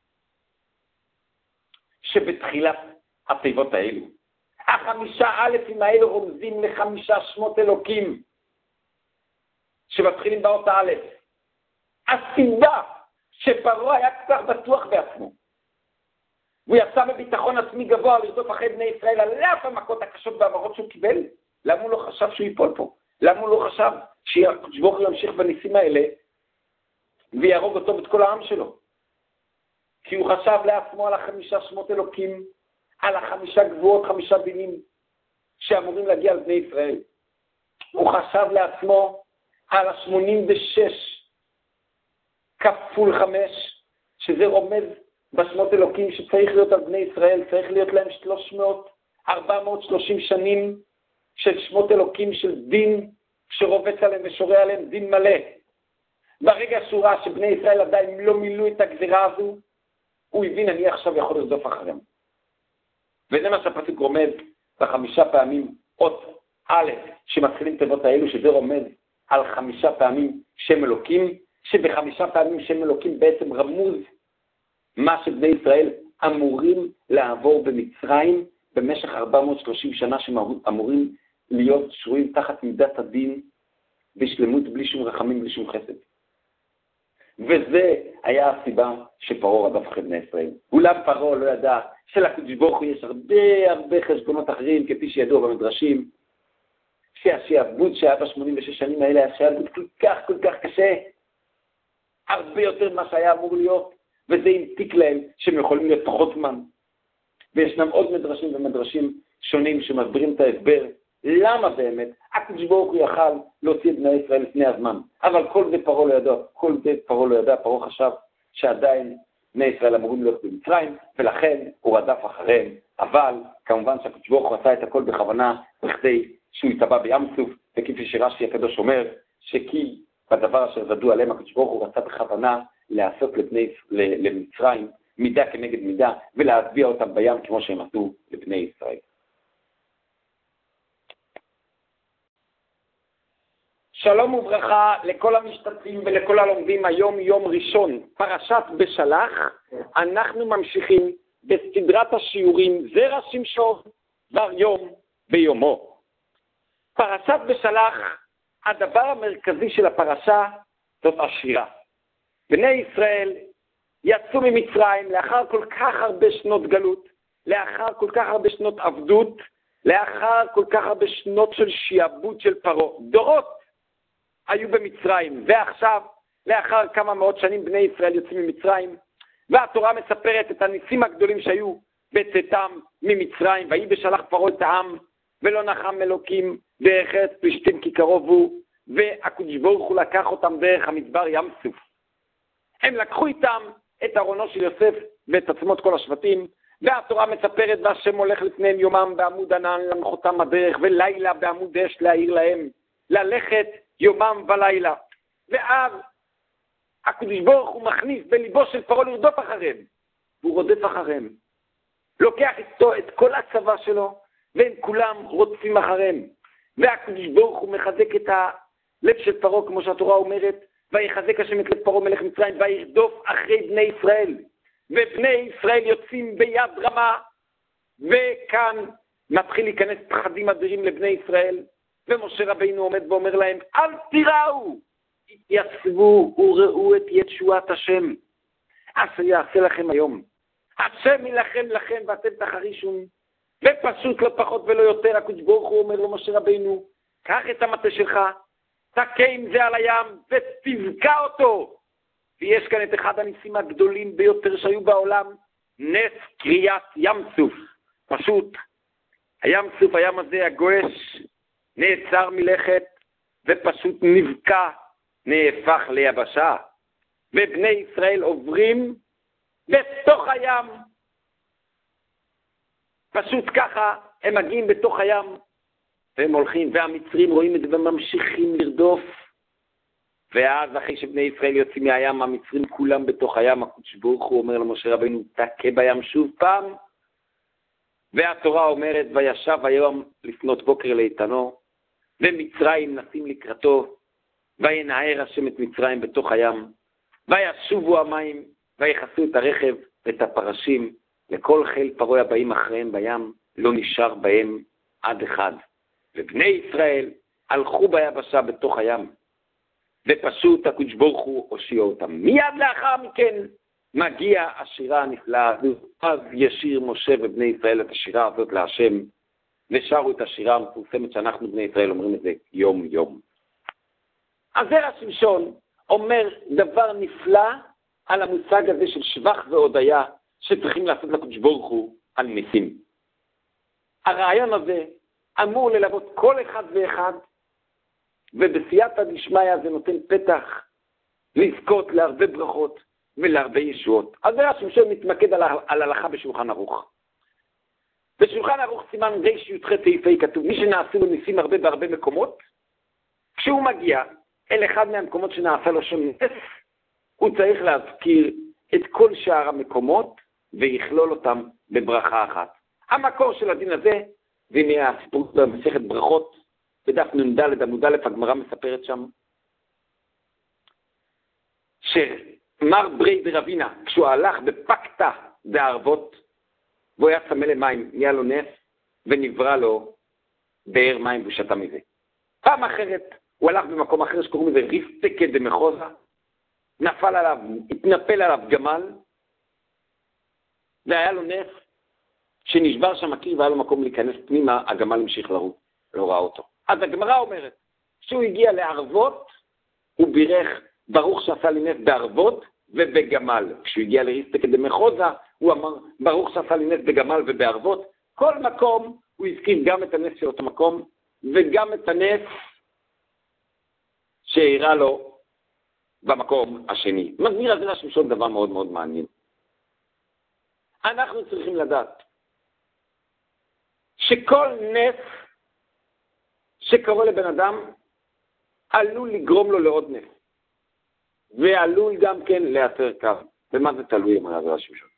שבתחילת התיבות האלו. 5 אלפים האלו רומזים ל5 שמות אלוקים, שמתחילים באות א'. הסיבה שפרעה היה כל כך בטוח בעצמו, הוא יצא בביטחון עצמי גבוה לרדוף אחרי בני ישראל על אף המכות הקשות והמרות שהוא קיבל. למה הוא לא חשב שהוא ייפול פה? למה הוא לא חשב שהקדוש ברוך הוא ימשיך בניסים האלה ויהרוג אותו ואת כל העם שלו? כי הוא חשב לעצמו על 5 שמות אלוקים, על 5 גבורות, 5 דינים שאמורים להגיע על בני ישראל. הוא חשב לעצמו על 86 כפול 5, שזה רומז בשמות אלוקים שצריך להיות על בני ישראל, צריך להיות להם 430 שנים של שמות אלוקים של דין שרובץ עליהם ושורה עליהם דין מלא. ברגע שהוא ראה שבני ישראל עדיין לא מילאו את הגזירה הזו, הוא הבין, אני עכשיו יכול לרדוף אחריהם. וזה מה שהפסוק רומז ב5 פעמים אות א' שמתחילים תיבות האלו, שזה רומז על 5 פעמים שם אלוקים, שב5 פעמים שם אלוקים בעצם רמוז מה שבני ישראל אמורים לעבור במצרים במשך 430 שנה, שאמורים להיות שרויים תחת מידת הדין בשלמות, בלי שום רחמים, בלי שום חסד. וזה היה הסיבה שפרעה רדף אחרי בני ישראל. אולם פרעה לא ידע שלקדוש ברוך הוא יש הרבה חשבונות אחרים, כפי שידוע במדרשים, שהשעבוד שהיה ב86 שנים האלה היה שעבוד כל כך קשה, הרבה יותר ממה שהיה אמור להיות, וזה המתיק להם שהם יכולים להיות פחות זמן. וישנם עוד מדרשים ומדרשים שונים שמסבירים את ההסבר, למה באמת הקדוש ברוך הוא יכל להוציא את בני ישראל לפני הזמן. אבל כל זה פרעה לא ידע, פרעה חשב שעדיין בני ישראל אמורים להיות במצרים, ולכן הוא רדף אחריהם. אבל כמובן שהקדוש ברוך הוא עשה את הכל בכוונה, בכדי שהוא יטבע בים סוף, וכפי שרש"י הקדוש אומר, שכי בדבר אשר זדו עליהם הקדוש ברוך הוא רצה בכוונה לעשות למצרים מידה כנגד מידה, ולהטביע אותם בים כמו שהם עשו לבני ישראל. שלום וברכה לכל המשתתפים ולכל הלומדים. היום יום ראשון, פרשת בשלח. אנחנו ממשיכים בסדרת השיעורים זרע שמשון דבר יום ביומו. פרשת בשלח, הדבר המרכזי של הפרשה זאת השירה. בני ישראל יצאו ממצרים לאחר כל כך הרבה שנות גלות, לאחר כל כך הרבה שנות עבדות, לאחר כל כך הרבה שנות של שיעבוד של פרעה. דורות היו במצרים, ועכשיו, לאחר כמה מאות שנים, בני ישראל יוצאים ממצרים, והתורה מספרת את הניסים הגדולים שהיו בצאתם ממצרים, ויהי בשלח פרעה את העם, ולא נחם אלוקים דרך ארץ פלישתים כי קרוב הוא, והקדוש ברוך הוא לקח אותם דרך המדבר ים סוף. הם לקחו איתם את ארונו של יוסף ואת עצמות כל השבטים, והתורה מספרת והשם הולך לפניהם יומם בעמוד ענן למחותם הדרך, ולילה בעמוד אש להעיר להם, ללכת יומם ולילה. ואז הקדוש ברוך הוא מכניס בליבו של פרעה לרדוף אחריהם, והוא רודף אחריהם. לוקח איתו את כל הצבא שלו, והם כולם רודפים אחריהם. והקדוש ברוך הוא מחזק את הלב של פרעה, כמו שהתורה אומרת, ויחזק השם את לב פרעה מלך מצרים, וירדוף אחרי בני ישראל. ובני ישראל יוצאים ביד רמה, וכאן מתחיל להיכנס פחדים אדירים לבני ישראל, ומשה רבינו עומד ואומר להם, אל תיראו, התייצבו וראו את ישועת השם, אשר יעשה לכם היום. השם ילחם לכם ואתם תחרישון. ופשוט לא פחות ולא יותר, הקדוש ברוך הוא אומר למשה רבינו, קח את המטה שלך, תכה עם זה על הים ותבקע אותו. ויש כאן את אחד הניסים הגדולים ביותר שהיו בעולם, נס קריאת ים סוף. פשוט, הים סוף, הים הזה הגועש, נעצר מלכת, ופשוט נבקע, נהפך ליבשה. ובני ישראל עוברים בתוך הים. פשוט ככה, הם מגיעים בתוך הים, והם הולכים, והמצרים רואים את זה וממשיכים לרדוף. ואז אחרי שבני ישראל יוצאים מהים, המצרים כולם בתוך הים, הקדוש ברוך הוא אומר למשה רבינו, תכה בים שוב פעם. והתורה אומרת, וישב היום לפנות בוקר לאיתנו, ומצרים נסים לקראתו, וינער השם את מצרים בתוך הים, וישובו המים, ויחסו את הרכב ואת הפרשים, לכל חיל פרעה הבאים אחריהם בים, לא נשאר בהם עד אחד. ובני ישראל הלכו ביבשה בתוך הים, ופשוט הקדוש ברוך הוא הושיע אותם. מיד לאחר מכן מגיע השירה הנפלאה, אז ישיר משה ובני ישראל את השירה הזאת להשם, ושרו את השירה המפורסמת שאנחנו בני ישראל אומרים את זה יום יום. אז זרע שמשון אומר דבר נפלא על המושג הזה של שבח והודיה שצריכים לעשות לקדוש ברוך הוא על ניסים. הרעיון הזה אמור ללוות כל אחד ואחד, ובסייעתא דשמיא זה נותן פתח לזכות להרבה ברכות ולהרבה ישועות. אז זרע שמשון מתמקד על הלכה בשולחן ערוך. בשולחן ערוך סימן רי"ח סעיפי כתוב, מי שנעשו לו ניסים הרבה בהרבה מקומות, כשהוא מגיע אל אחד מהמקומות שנעשה לו שם נס, הוא צריך להזכיר את כל שאר המקומות ויכלול אותם בברכה אחת. המקור של הדין הזה, זה מהסיפור במסכת ברכות, בדף נ"ד עמוד א', הגמרא מספרת שם, שמר ברי דרבינה, כשהוא הלך בפקתא בערבות, והוא היה צמא למים, נהיה לו נס, ונברא לו באר מים והוא שתה מזה. פעם אחרת, הוא הלך במקום אחר שקוראים לזה ריסטקא דמחוזה, נפל עליו, התנפל עליו גמל, והיה לו נס שנשבר שם הקיר והיה לו מקום להיכנס פנימה, הגמל המשיך לרוץ, לא ראה אותו. אז הגמרא אומרת, כשהוא הגיע לערבות, הוא בירך ברוך שעשה לי נס בערבות ובגמל. כשהוא הגיע לריסטקא דמחוזה, הוא אמר ברוך שעשה לי נס בגמל ובערבות. כל מקום הוא הזכיר גם את הנס של אותו מקום, וגם את הנס שהראה לו במקום השני. מסביר הזרע שמשון דבר מאוד מאוד מעניין. אנחנו צריכים לדעת שכל נס שקורה לבן אדם עלול לגרום לו לעוד נס, ועלול גם כן לייצר קו. ומה זה תלוי, אומר הזרע שמשון?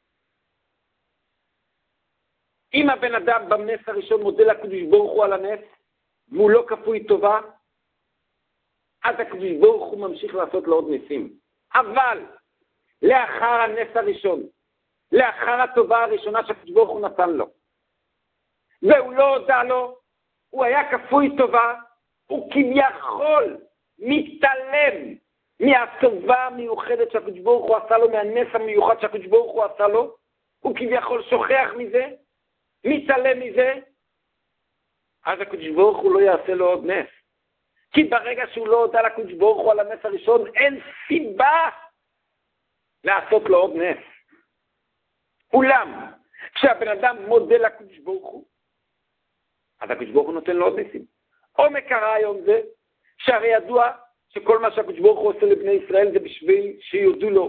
אם הבן אדם בנס הראשון מודה לקדוש ברוך הוא על הנס, והוא לא כפוי טובה, אז הקדוש ברוך הוא ממשיך לעשות לו עוד ניסים. אבל לאחר הנס הראשון, לאחר הטובה הראשונה שהקדוש ברוך הוא נתן לו, והוא לא הודע לו, הוא היה כפוי טובה, הוא כביכול מתעלם מהטובה המיוחדת שהקדוש ברוך הוא עשה לו, מהנס המיוחד שהקדוש ברוך הוא עשה לו, הוא כביכול שוכח מזה, מתעלם מזה, אז הקדוש ברוך הוא לא יעשה לו עוד נס. כי ברגע שהוא לא הודע לקדוש ברוך הוא על הנס הראשון, אין סיבה לעשות לו עוד נס. אולם, כשהבן אדם מודה לקדוש ברוך הוא, אז הקדוש ברוך הוא נותן לו עוד ניסים. עומק הרעיון זה, שהרי ידוע שכל מה שהקדוש ברוך הוא עושה לבני ישראל זה בשביל שיודו לו,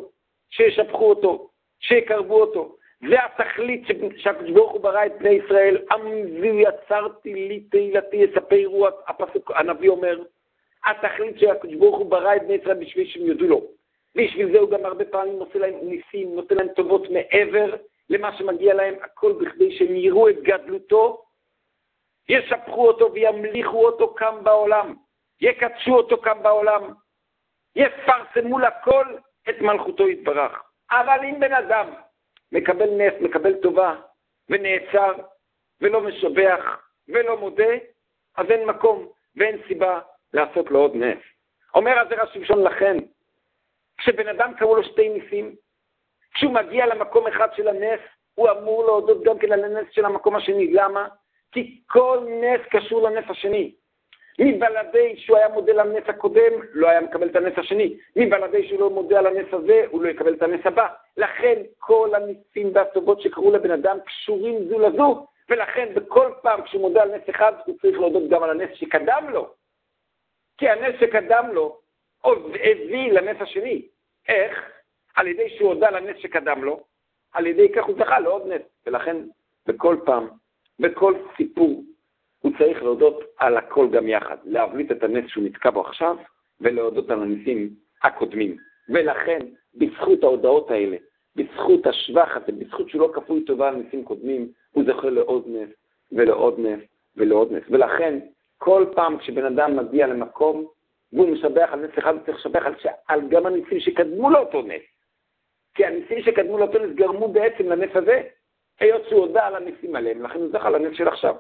שישפחו אותו, שיקרבו אותו. זה התכלית שהקדוש ברוך הוא ברא את בני ישראל. עמזו יצרתי לי תהילתי יספרו, הפסוק הנביא אומר. התכלית שהקדוש ברוך הוא ברא את בני ישראל בשביל שהם יודו לו. בשביל זה הוא גם הרבה פעמים נותן להם ניסים, נותן להם טובות מעבר למה שמגיע להם, הכל בכדי שהם יראו את גדלותו, ישפחו אותו וימליכו אותו כאן בעולם, יקדשו אותו כאן בעולם, יפרסמו לכל את מלכותו יתברך. אבל אם בן אדם מקבל נס, מקבל טובה, ונעצר, ולא משבח, ולא מודה, אז אין מקום ואין סיבה לעשות לו עוד נס. אומר הזרע שמשון לכן, כשבן אדם קראו לו שתי ניסים, כשהוא מגיע למקום אחד של הנס, הוא אמור להודות גם כן על הנס של המקום השני. למה? כי כל נס קשור לנס השני. מבלעדי שהוא היה מודה לנס הקודם, לא היה מקבל את הנס השני. מבלעדי שהוא לא מודה על הנס הזה, הוא לא יקבל את הנס הבא. לכן כל הניסים והטובות שקראו לבן אדם קשורים זו לזו, ולכן בכל פעם כשהוא מודה על נס אחד, הוא צריך להודות גם על הנס שקדם לו. כי הנס שקדם לו עוד הביא לנס השני. איך? על ידי שהוא הודה לנס שקדם לו, על ידי כך הוא זכה לעוד נס. ולכן בכל פעם, בכל סיפור, הוא צריך להודות על הכל גם יחד, להבליט את הנס שהוא נתקע בו עכשיו, ולהודות על הניסים הקודמים. ולכן, בזכות ההודעות האלה, בזכות השבח הזה, בזכות שהוא לא כפוי טובה על ניסים קודמים, הוא זוכה לעוד נס, ולעוד נס, ולעוד נס. ולכן, כל פעם כשבן אדם מגיע למקום, והוא משבח על נס אחד, הוא צריך לשבח על גם הניסים שקדמו לו אותו נס. כי הניסים שקדמו לו אותו נס גרמו בעצם לנס הזה, היות שהוא הודה על הניסים עליהם, לכן הוא זכה על הנס של עכשיו.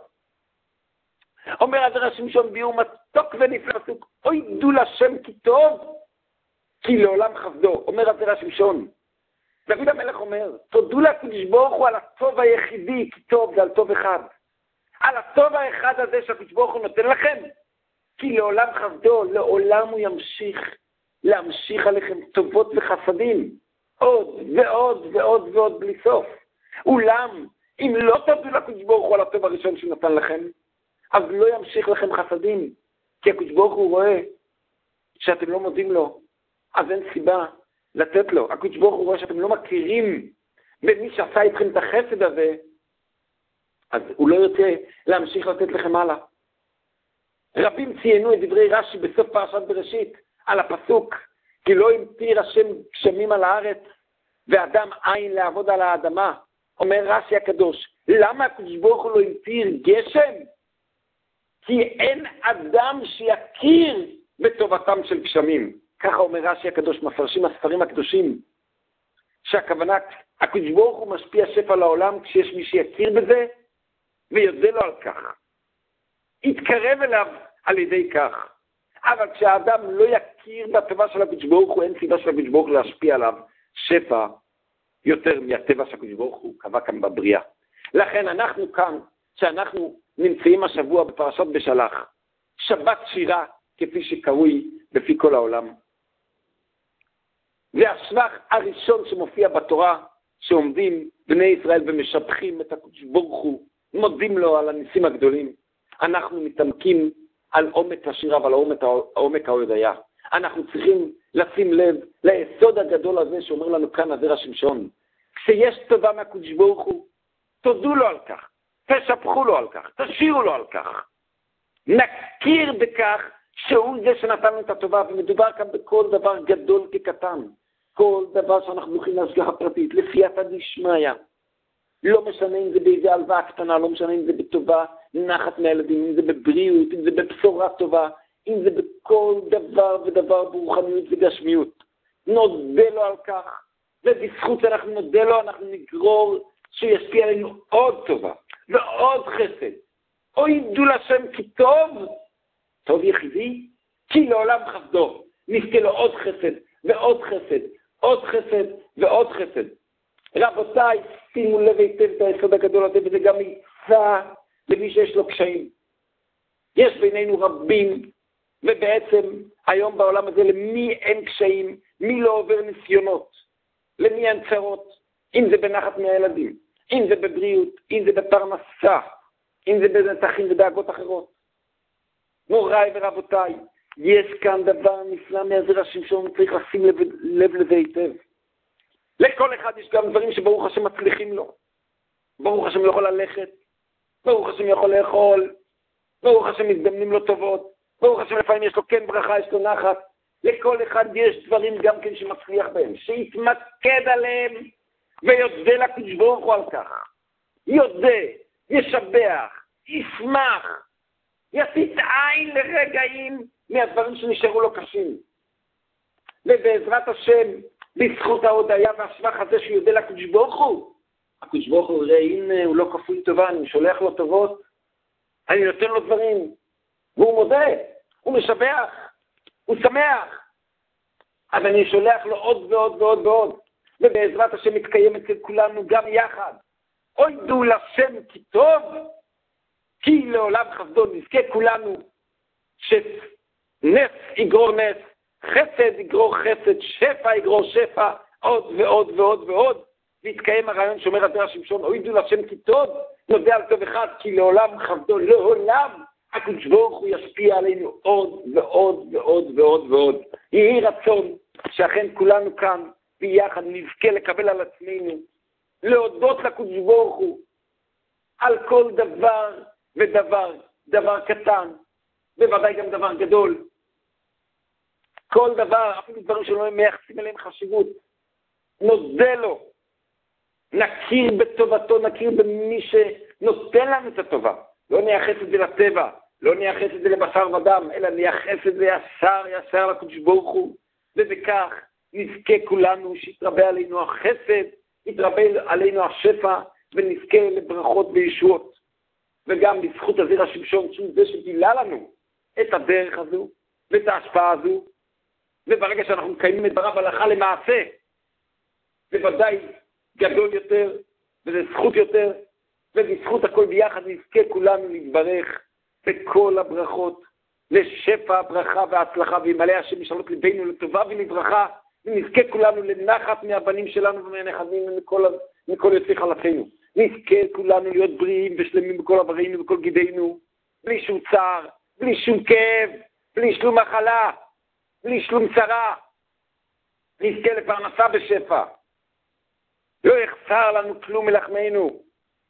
אומר הזרע שמשון ביאור מתוק ונפלא פסוק, אוי דו לשם כי טוב, כי לעולם חסדו. אומר הזרע שמשון, דוד המלך אומר, תודו לקדוש ברוך הוא על הטוב היחידי, כי טוב זה על טוב אחד. על הטוב האחד הזה שהקדוש ברוך הוא נותן לכם, כי לעולם חסדו, לעולם הוא ימשיך להמשיך עליכם טובות וחסדים, עוד ועוד ועוד ועוד בלי סוף. אולם, אם לא תודו לקדוש ברוך הוא על הטוב הראשון שהוא נתן לכם, אז לא ימשיך לכם חסדים, כי הקדוש ברוך הוא רואה שאתם לא מודים לו, אז אין סיבה לתת לו. הקדוש ברוך הוא רואה שאתם לא מכירים במי שעשה איתכם את החסד הזה, אז הוא לא יוצא להמשיך לתת לכם הלאה. רבים ציינו את דברי רש"י בסוף פרשת בראשית על הפסוק, כי לא המטיר השם גשמים על הארץ, ואדם אין לעבוד על האדמה. אומר רש"י הקדוש, למה הקדוש ברוך הוא לא המטיר גשם? כי אין אדם שיכיר בטובתם של גשמים. ככה אומר רש"י הקדוש, מפרשים הספרים הקדושים, שהכוונה, הקדוש ברוך הוא משפיע שפע לעולם כשיש מי שיכיר בזה, ויודע לו על כך. יתקרב אליו על ידי כך. אבל כשהאדם לא יכיר בטבע של הקדוש ברוך הוא, אין סיבה של הקדוש ברוך הוא להשפיע עליו שפע יותר מהטבע של הקדוש ברוך הוא קבע כאן בבריאה. לכן אנחנו כאן, שאנחנו נמצאים השבוע בפרשת בשלח, שבת שירה, כפי שקרוי בפי כל העולם. זה השבח הראשון שמופיע בתורה, שעומדים בני ישראל ומשבחים את הקדוש ברוך הוא, מודים לו על הניסים הגדולים. אנחנו מתעמקים על עומק השירה ועל עומק ההודיה. אנחנו צריכים לשים לב ליסוד הגדול הזה שאומר לנו כאן הזרע שמשון. כשיש טובה מהקדוש ברוך הוא, תודו לו על כך, תשבחו לו על כך, תשירו לו על כך. נכיר בכך שהוא זה שנתן את הטובה, ומדובר כאן בכל דבר גדול כקטן. כל דבר שאנחנו הולכים להשגחה פרטית, לפייתא דשמיא. לא משנה אם זה באיזה הלוואה קטנה, לא משנה אם זה בטובה, נחת מהילדים, אם זה בבריאות, אם זה בבשורה טובה, אם זה בכל דבר ודבר ברוחניות וגשמיות. נודה לו על כך, ובזכות אנחנו נודה לו, אנחנו נגרור שישפיע עלינו עוד טובה, ועוד חסד. אוי דו לשם כי טוב, טוב יחידי, כי לעולם חסדו. נזכה לו עוד חסד, ועוד חסד, עוד חסד, ועוד חסד. רבותיי, שימו לב היטב את היסוד הגדול הזה, וזה גם יצא למי שיש לו קשיים. יש בינינו רבים, ובעצם היום בעולם הזה למי אין קשיים, מי לא עובר ניסיונות, למי אין צרות, אם זה בנחת מהילדים, אם זה בבריאות, אם זה בפרנסה, אם זה בנתחים ודאגות אחרות. מוריי ורבותיי, יש כאן דבר נפלא מהזרע שמשון, צריך לשים לב לזה היטב. לכל אחד יש גם דברים שברוך השם מצליחים לו. ברוך השם יכול ללכת, ברוך השם יכול לאכול, ברוך השם מזדמנים לו טובות, ברוך השם לפעמים יש לו כן ברכה, יש לו נחת. לכל אחד יש דברים גם כן שמצליח בהם, שיתמקד עליהם ויודה לקדוש ברוך הוא על כך. יודע, ישבח, ישמח, יסיט עין לרגעים מהדברים שנשארו לו קשים. ובעזרת השם, בזכות ההודיה והשבח הזה שהוא יודע לקדוש ברוך הוא, הקדוש ברוך הוא יראה, הנה הוא לא כפוי טובה, אני שולח לו טובות, אני נותן לו דברים, והוא מודה, הוא משבח, הוא שמח, אז אני שולח לו עוד ועוד ועוד ועוד, ובעזרת השם מתקיים אצל כולנו גם יחד. אוי דעו לשם כי טוב, כי לעולם חסדו, נזכה כולנו שנס יגרור נס, חסד יגרור חסד, שפע יגרור שפע, עוד ועוד ועוד ועוד, והתקיים הרעיון שאומר הזרע שמשון, אוי דעו לשם כי טוב, נודה על טוב אחד, כי לעולם חסדו, לעולם הקדוש ברוך הוא ישפיע עלינו עוד ועוד ועוד ועוד ועוד. יהי רצון שאכן כולנו כאן ביחד נזכה לקבל על עצמנו, להודות לקדוש ברוך הוא על כל דבר ודבר, דבר קטן, בוודאי גם דבר גדול. כל דבר, אפילו דברים שלא מייחסים אליהם חשיבות, נודה לו, נכיר בטובתו, נכיר במי שנותן לנו את הטובה. לא נייחס את זה לטבע, לא נייחס את זה לבשר ודם, אלא נייחס את זה ישר לקדוש ברוך הוא, ובכך נזכה כולנו שיתרבה עלינו החסד, יתרבה עלינו השפע, ונזכה לברכות וישועות. וגם בזכות הזרע שמשון, שהוא זה שגילה לנו את הדרך הזו, ואת ההשפעה הזו, וברגע שאנחנו מקיימים את דבריו הלכה למעשה, בוודאי גדול יותר, וזה זכות יותר, ובזכות הכל ביחד נזכה כולנו להתברך בכל הברכות, לשפע, ברכה והצלחה, וימלא השם משאלות ליבנו לטובה ולברכה, ונזכה כולנו לנחת מהבנים שלנו ומהנכדים ומכל יוצאי חלצינו. נזכה כולנו להיות בריאים ושלמים בכל עברנו ובכל גידינו, בלי שום צער, בלי שום כאב, בלי שום מחלה, בלי שום צרה. נזכה לפרנסה בשפע. לא יחסר לנו כלום מלחמנו.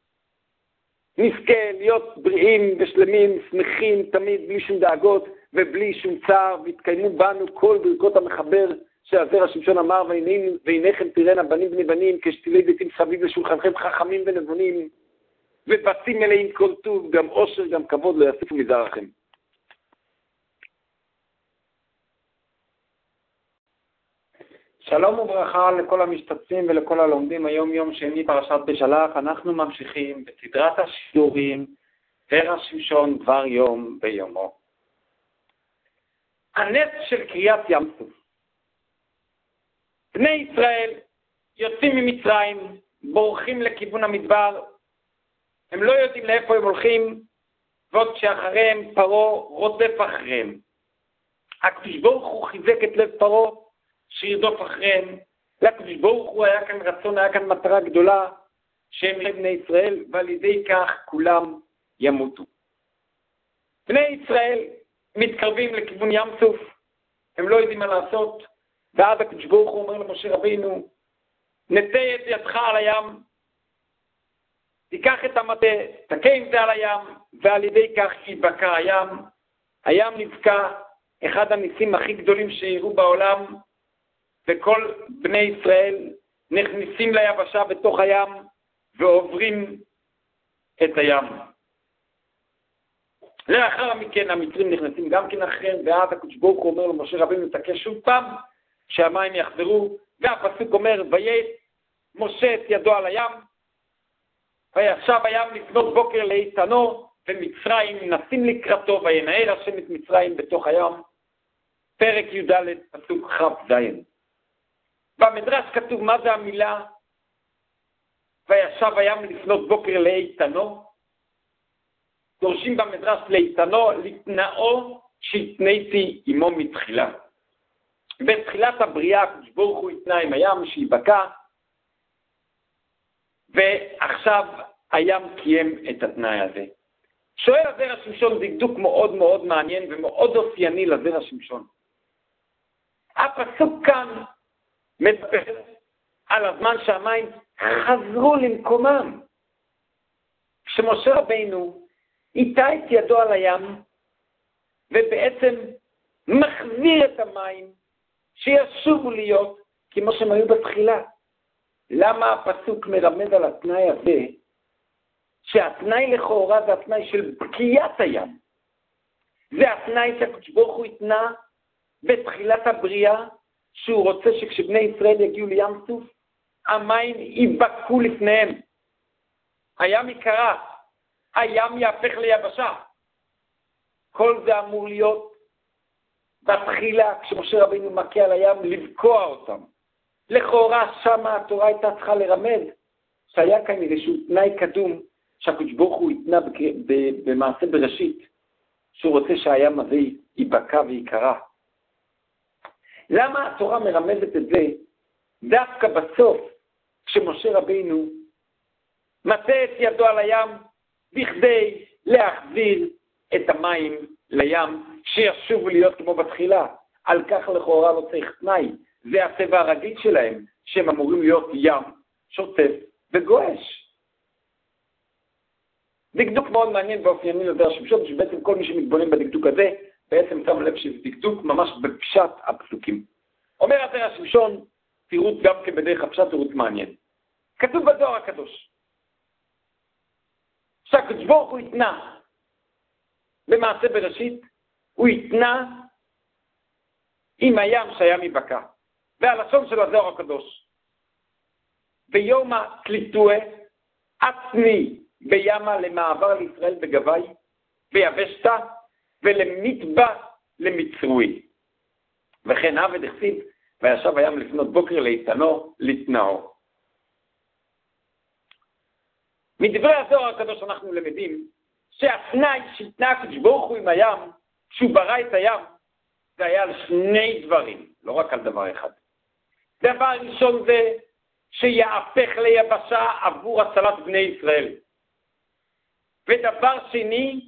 נזכה להיות בריאים ושלמים, שמחים תמיד, בלי שום דאגות ובלי שום צער, והתקיימו בנו כל ברכות המחבר שהזרע שמשון אמר, והנכם תראינה בנים בני בנים, כשתילי ביתים סביב לשולחנכם חכמים ונבונים, ובתים מלאים כל טוב, גם עושר, גם כבוד, לא יוסיפו מזרעכם. שלום וברכה לכל המשתתפים ולכל הלומדים. היום יום שני פרשת בשלח. אנחנו ממשיכים בסדרת השיעורים זרע שמשון דבר יום ביומו. הנס של קריאת ים סוף. בני ישראל יוצאים ממצרים, בורחים לכיוון המדבר, הם לא יודעים לאיפה הם הולכים, ועוד שאחריהם פרעה רודף אחריהם. הקדוש ברוך הוא חיזק את לב פרעה שירדוף אחריהם. לקדוש ברוך הוא היה כאן רצון, היה כאן מטרה גדולה שהם בני ישראל, ועל ידי כך כולם ימותו. בני ישראל מתקרבים לכיוון ים סוף, הם לא יודעים מה לעשות, ואז הקדוש ברוך הוא אומר למשה רבינו, נטה את ידך על הים, תיקח את המטה, תכה עם זה על הים, ועל ידי כך ייבקע הים. הים נבקע, אחד הניסים הכי גדולים שיראו בעולם, וכל בני ישראל נכנסים ליבשה בתוך הים, ועוברים את הים. לאחר מכן המצרים נכנסים גם כן אחריהם, ואז הקדוש ברוך הוא אומר למשה רבינו, תכה שוב פעם, שהמים יחזרו, והפסוק אומר, ויית משה את ידו על הים, וישב הים לפנות בוקר לאיתנו, ומצרים נסים לקראתו, וינער השם את מצרים בתוך הים. פרק י"ד, פסוק כ"ז. במדרש כתוב מה זה המילה, וישב הים לפנות בוקר לאיתנו. דורשים במדרש לאיתנו, לתנאו שהתניתי עמו מתחילה. בתחילת הבריאה הקדוש ברוך הוא התנה עם הים שיבקע, ועכשיו הים קיים את התנאי הזה. שואל הזרע שמשון דקדוק מאוד מאוד מעניין ומאוד אופייני לזרע שמשון. הפסוק כאן מדבר על הזמן שהמים חזרו למקומם. כשמשה רבינו איתה את ידו על הים, ובעצם מחזיר את המים שישובו להיות כמו שהם היו בתחילה. למה הפסוק מרמז על התנאי הזה, שהתנאי לכאורה זה התנאי של בקיעת הים? זה התנאי שהקדוש ברוך הוא התנה בתחילת הבריאה, שהוא רוצה שכשבני ישראל יגיעו לים סוף, המים ייבקעו לפניהם. הים יקרה, הים יהפך ליבשה. כל זה אמור להיות בתחילה, כשמשה רבינו מכה על הים, לבקוע אותם. לכאורה שמה התורה הייתה צריכה לרמז שהיה כאן איזשהו תנאי קדום שהקדוש ברוך הוא התנה במעשה בראשית, שהוא רוצה שהים הזה ייבקע ויקרה. למה התורה מרמזת את זה דווקא בסוף, כשמשה רבינו מטה את ידו על הים בכדי להחזיר את המים לים שישובו להיות כמו בתחילה? על כך לכאורה לא צריך תנאי, זה הטבע הרגיל שלהם, שהם אמורים להיות ים שוטף וגועש. דקדוק מאוד מעניין ואופייני לדבר שמשון, שבעצם כל מי שמתבונן בדקדוק הזה בעצם שם לב שזה דקדוק ממש בפשט הפסוקים. אומר הדבר השמשון, תירוץ גם כבדרך הפשט, תירוץ מעניין. כתוב בזוהר הקדוש שהקדוש ברוך הוא התנה במעשה בראשית, הוא התנה עם הים שהים ייבקע. והלשון של הזוהר הקדוש, ביום הקליטוה עצמי בימה למעבר לישראל בגבי ויבשתה ולמטבע למצרוי. וכן עבד הכתיב וישב הים לפנות בוקר לאיתנו לתנאו. מדברי הזוהר הקדוש אנחנו למדים שהתנאי שהתנה הקדוש ברוך הוא עם הים, כשהוא ברא את הים, זה היה על שני דברים, לא רק על דבר אחד. דבר ראשון זה שיהפך ליבשה עבור הצלת בני ישראל. ודבר שני,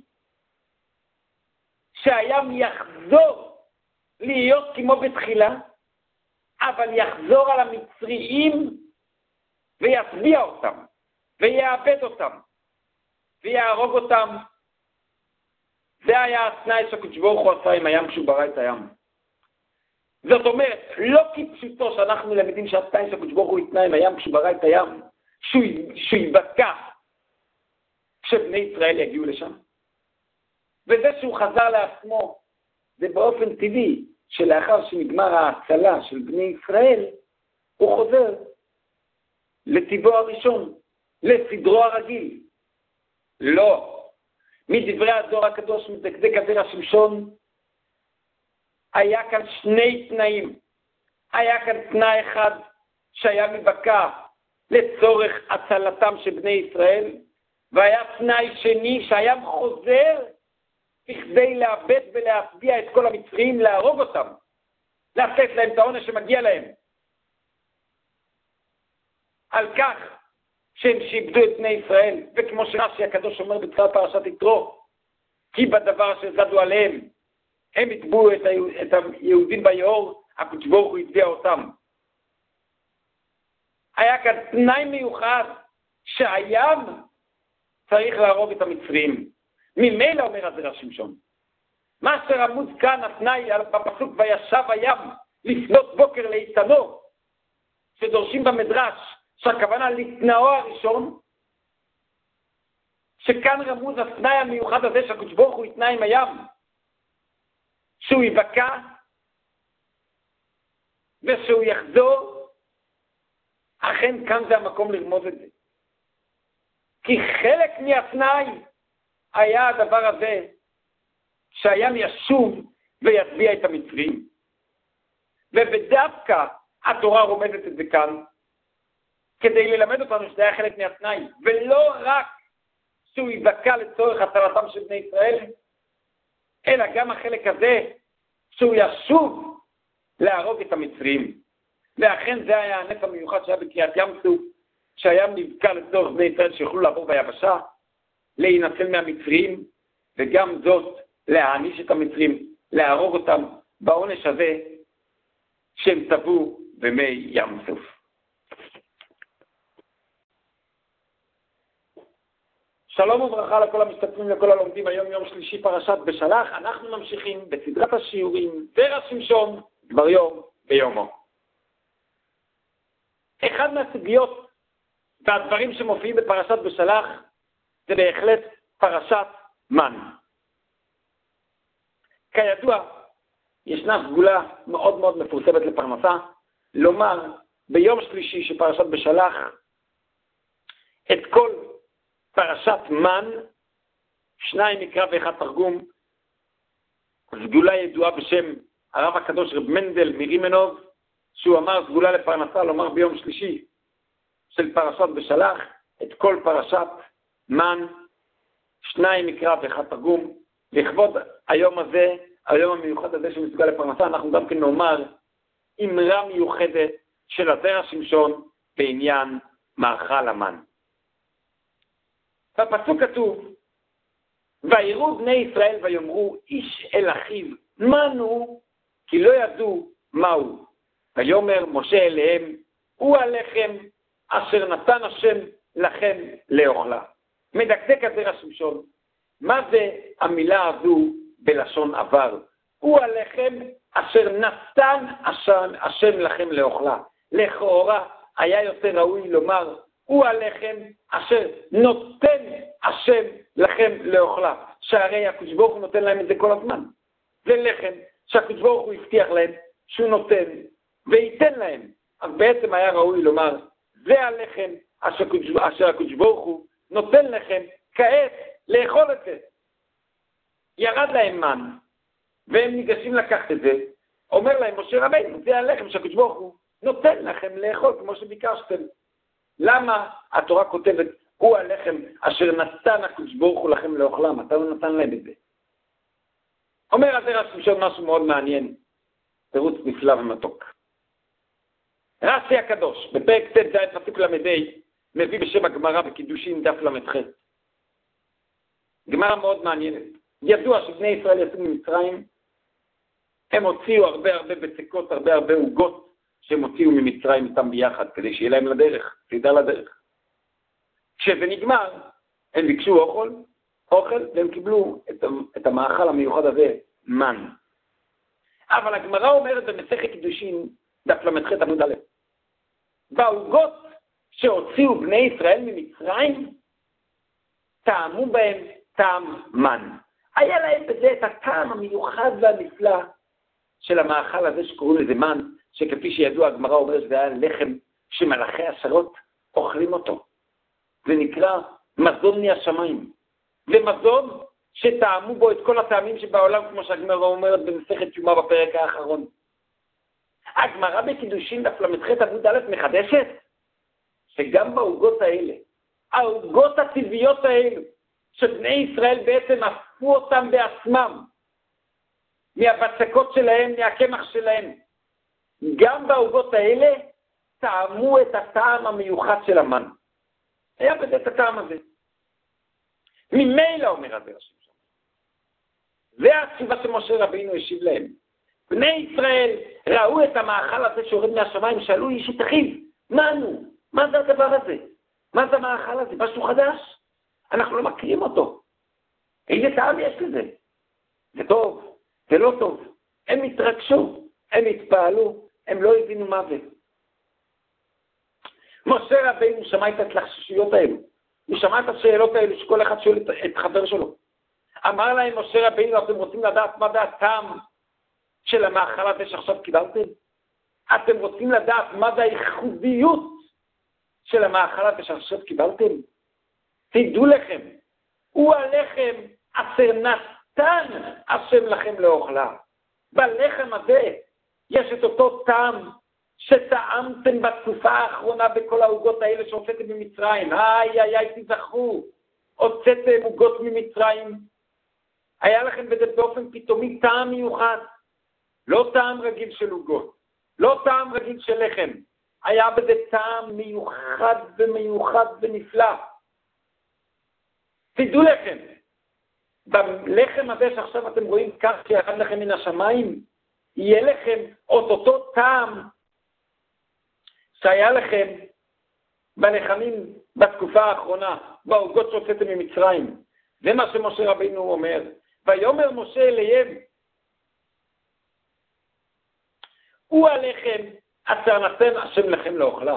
שהים יחזור להיות כמו בתחילה, אבל יחזור על המצריים ויצביע אותם, ויאבד אותם, ויהרוג אותם. זה היה התנאי שהקדוש ברוך הוא עשה עם הים כשהוא ברא את הים. זאת אומרת, לא כפשוטו שאנחנו למדים שהתנאי שהקדוש ברוך הוא התנה עם הים כשהוא ברא את הים, שהוא ייבקע כשבני ישראל יגיעו לשם. וזה שהוא חזר לעצמו, זה באופן טבעי, שלאחר שנגמר ההצלה של בני ישראל, הוא חוזר לטבעו הראשון, לסדרו הרגיל. לא. מדברי הזוהר הקדוש, מדקדק הזרע השמשון, היה כאן שני תנאים. היה כאן תנאי אחד שהיה מבקע לצורך הצלתם של בני ישראל, והיה תנאי שני שהיה חוזר בכדי לאבד ולהטביע את כל המצרים, להרוג אותם, לתת להם את העונש שמגיע להם. על כך שהם שאיבדו את בני ישראל, וכמו שרש"י הקדוש אומר בתחילת פרשת יתרו, כי בדבר שזדו עליהם, הם יטבעו את היהודים ביאור, הקדוש ברוך הוא יטביע אותם. היה כאן תנאי מיוחד שהים צריך להרוג את המצרים. ממילא אומר הזרע השמשון. מה שרמוז כאן התנאי בפסוק וישב הים לפנות בוקר לאיתנו, שדורשים במדרש שהכוונה לתנאו הראשון, שכאן רמוז התנאי המיוחד הזה שהקדוש ברוך הוא התנה עם הים, שהוא ייבקע ושהוא יחזור. אכן כאן זה המקום לרמוז את זה, כי חלק מהתנאי היה הדבר הזה שהים ישוב ויטביע את המצרים. ובדווקא התורה רומזת את זה כאן כדי ללמד אותנו שזה היה חלק מהתנאי, ולא רק שהוא ייבקע לצורך הצלתם של בני ישראל, אלא גם החלק הזה שהוא ישוב להרוג את המצרים. ואכן זה היה הנס המיוחד שהיה בקריאת ים סוף, שהים נבקע לצורך בני ישראל שיוכלו לעבור ביבשה, להינצל מהמצרים, וגם זאת להעניש את המצרים, להרוג אותם בעונש הזה שהם טבעו במי ים סוף. שלום וברכה לכל המשתתפים לכל הלומדים. היום יום שלישי פרשת בשלח. אנחנו ממשיכים בסדרת השיעורים זרע שמשון דבר יום ביומו. אחד מהסוגיות והדברים שמופיעים בפרשת בשלח זה בהחלט פרשת מן. כידוע, ישנה סגולה מאוד מאוד מפורסמת לפרנסה, לומר ביום שלישי של פרשת בשלח את כל פרשת מן, 2 מקרא ו1 תרגום, סגולה ידועה בשם הרב הקדוש רב מנדל מרימנוב, שהוא אמר סגולה לפרנסה, לומר ביום שלישי של פרשת בשלח את כל פרשת מן, 2 מקרא ו1 תרגום. לכבוד היום הזה, היום המיוחד הזה של סגולה לפרנסה, אנחנו גם כן נאמר אמרה מיוחדת של הזרע שמשון בעניין מאכל המן. בפסוק כתוב, ויראו בני ישראל ויאמרו איש אל אחיו מנו, כי לא ידעו מהו. ויאמר משה אליהם, הוא הלחם אשר נתן השם לכם לאוכלה. מדקדק הזרע שמשון. מה זה המילה הזו בלשון עבר? הוא הלחם אשר נתן השם לכם לאוכלה. לכאורה היה יותר ראוי לומר, הוא הלחם אשר נותן השם לכם לאוכלה. שהרי הקדוש ברוך הוא נותן להם את זה כל הזמן. זה לחם שהקדוש ברוך הוא הבטיח להם שהוא נותן וייתן להם. אז בעצם היה ראוי לומר, זה הלחם אשר הקדוש ברוך הוא נותן לכם כעת לאכול את זה. ירד להם מן, והם ניגשים לקחת את זה. אומר להם משה רבינו, זה הלחם שהקדוש ברוך הוא נותן לכם לאכול כמו שביקשתם. למה התורה כותבת, הוא הלחם אשר נתן הקדוש ברוך הוא לכם לאוכלם? אתה לא נתן להם את זה. אומר הזרע שמשון משהו מאוד מעניין, תירוץ נפלא ומתוק. רש"י הקדוש, בפרק ט"ז פסוק ל"ה, מביא בשם הגמרא בקידושין דף ל"ח. גמרא מאוד מעניינת. ידוע שבני ישראל יצאו ממצרים, הם הוציאו הרבה בצקות, הרבה עוגות, שהם הוציאו ממצרים איתם ביחד, כדי שיהיה להם לדרך, סידר לדרך. כשזה נגמר, הם ביקשו אוכל, והם קיבלו את המאכל המיוחד הזה, מן. אבל הגמרא אומרת במסכת קידושין, דף ל"ח עמוד א', בעוגות שהוציאו בני ישראל ממצרים, טעמו בהם טעם מן. היה להם בזה את הטעם המיוחד והנפלא של המאכל הזה שקוראים לזה מן, שכפי שידוע הגמרא אומר שזה היה לחם שמלאכי השרות אוכלים אותו. זה נקרא מזון מהשמיים. זה מזון שטעמו בו את כל הטעמים שבעולם, כמו שהגמרא אומרת במסכת יומא בפרק האחרון. הגמרא בקידושין דף ל"ח עמוד א' מחדשת שגם בעוגות האלה, העוגות הטבעיות האלו, שבני ישראל בעצם הפכו אותם בעצמם, מהבצקות שלהם, מהקמח שלהם, גם בעוגות האלה טעמו את הטעם המיוחד של המן. היה בזה את הטעם הזה. ממילא אומר הזרע שמשון. זה התשובה שמשה רבינו השיב להם. בני ישראל ראו את המאכל הזה שיורד מהשמיים, שאלו איש את אחיו, מנו? מה זה הדבר הזה? מה זה המאכל הזה? משהו חדש? אנחנו לא מכירים אותו. איזה טעם יש לזה? זה טוב, זה לא טוב. הם התרגשו, הם התפעלו, הם לא הבינו מה זה. משה רבינו שמע את ההתלחשויות האלו. הוא שמע את השאלות האלו שכל אחד שואל את חבר שלו. אמר להם משה רבינו, אתם רוצים לדעת מה זה הטעם של המאכל הזה שעכשיו קיבלתם? אתם רוצים לדעת מה זה הייחודיות של המאכל הזה שעכשיו קיבלתם? תדעו לכם, הוא הלחם אשר נתן השם לכם לאוכלה. בלחם הזה יש את אותו טעם שטעמתם בתקופה האחרונה בכל העוגות האלה שהוצאתם ממצרים. תזכרו, הוצאתם עוגות ממצרים. היה לכם בזה באופן פתאומי טעם מיוחד. לא טעם רגיל של עוגות, לא טעם רגיל של לחם. היה בזה טעם מיוחד ומיוחד ונפלא. תדעו לכם, בלחם הזה שעכשיו אתם רואים כך שירד לכם מן השמיים, יהיה לכם אותו טעם שהיה לכם בלחמים בתקופה האחרונה, בעוגות שהוצאתם ממצרים. זה מה שמשה רבינו אומר. ויאמר משה אליהם, הוא הלחם אשר נתן השם לכם לאוכלה.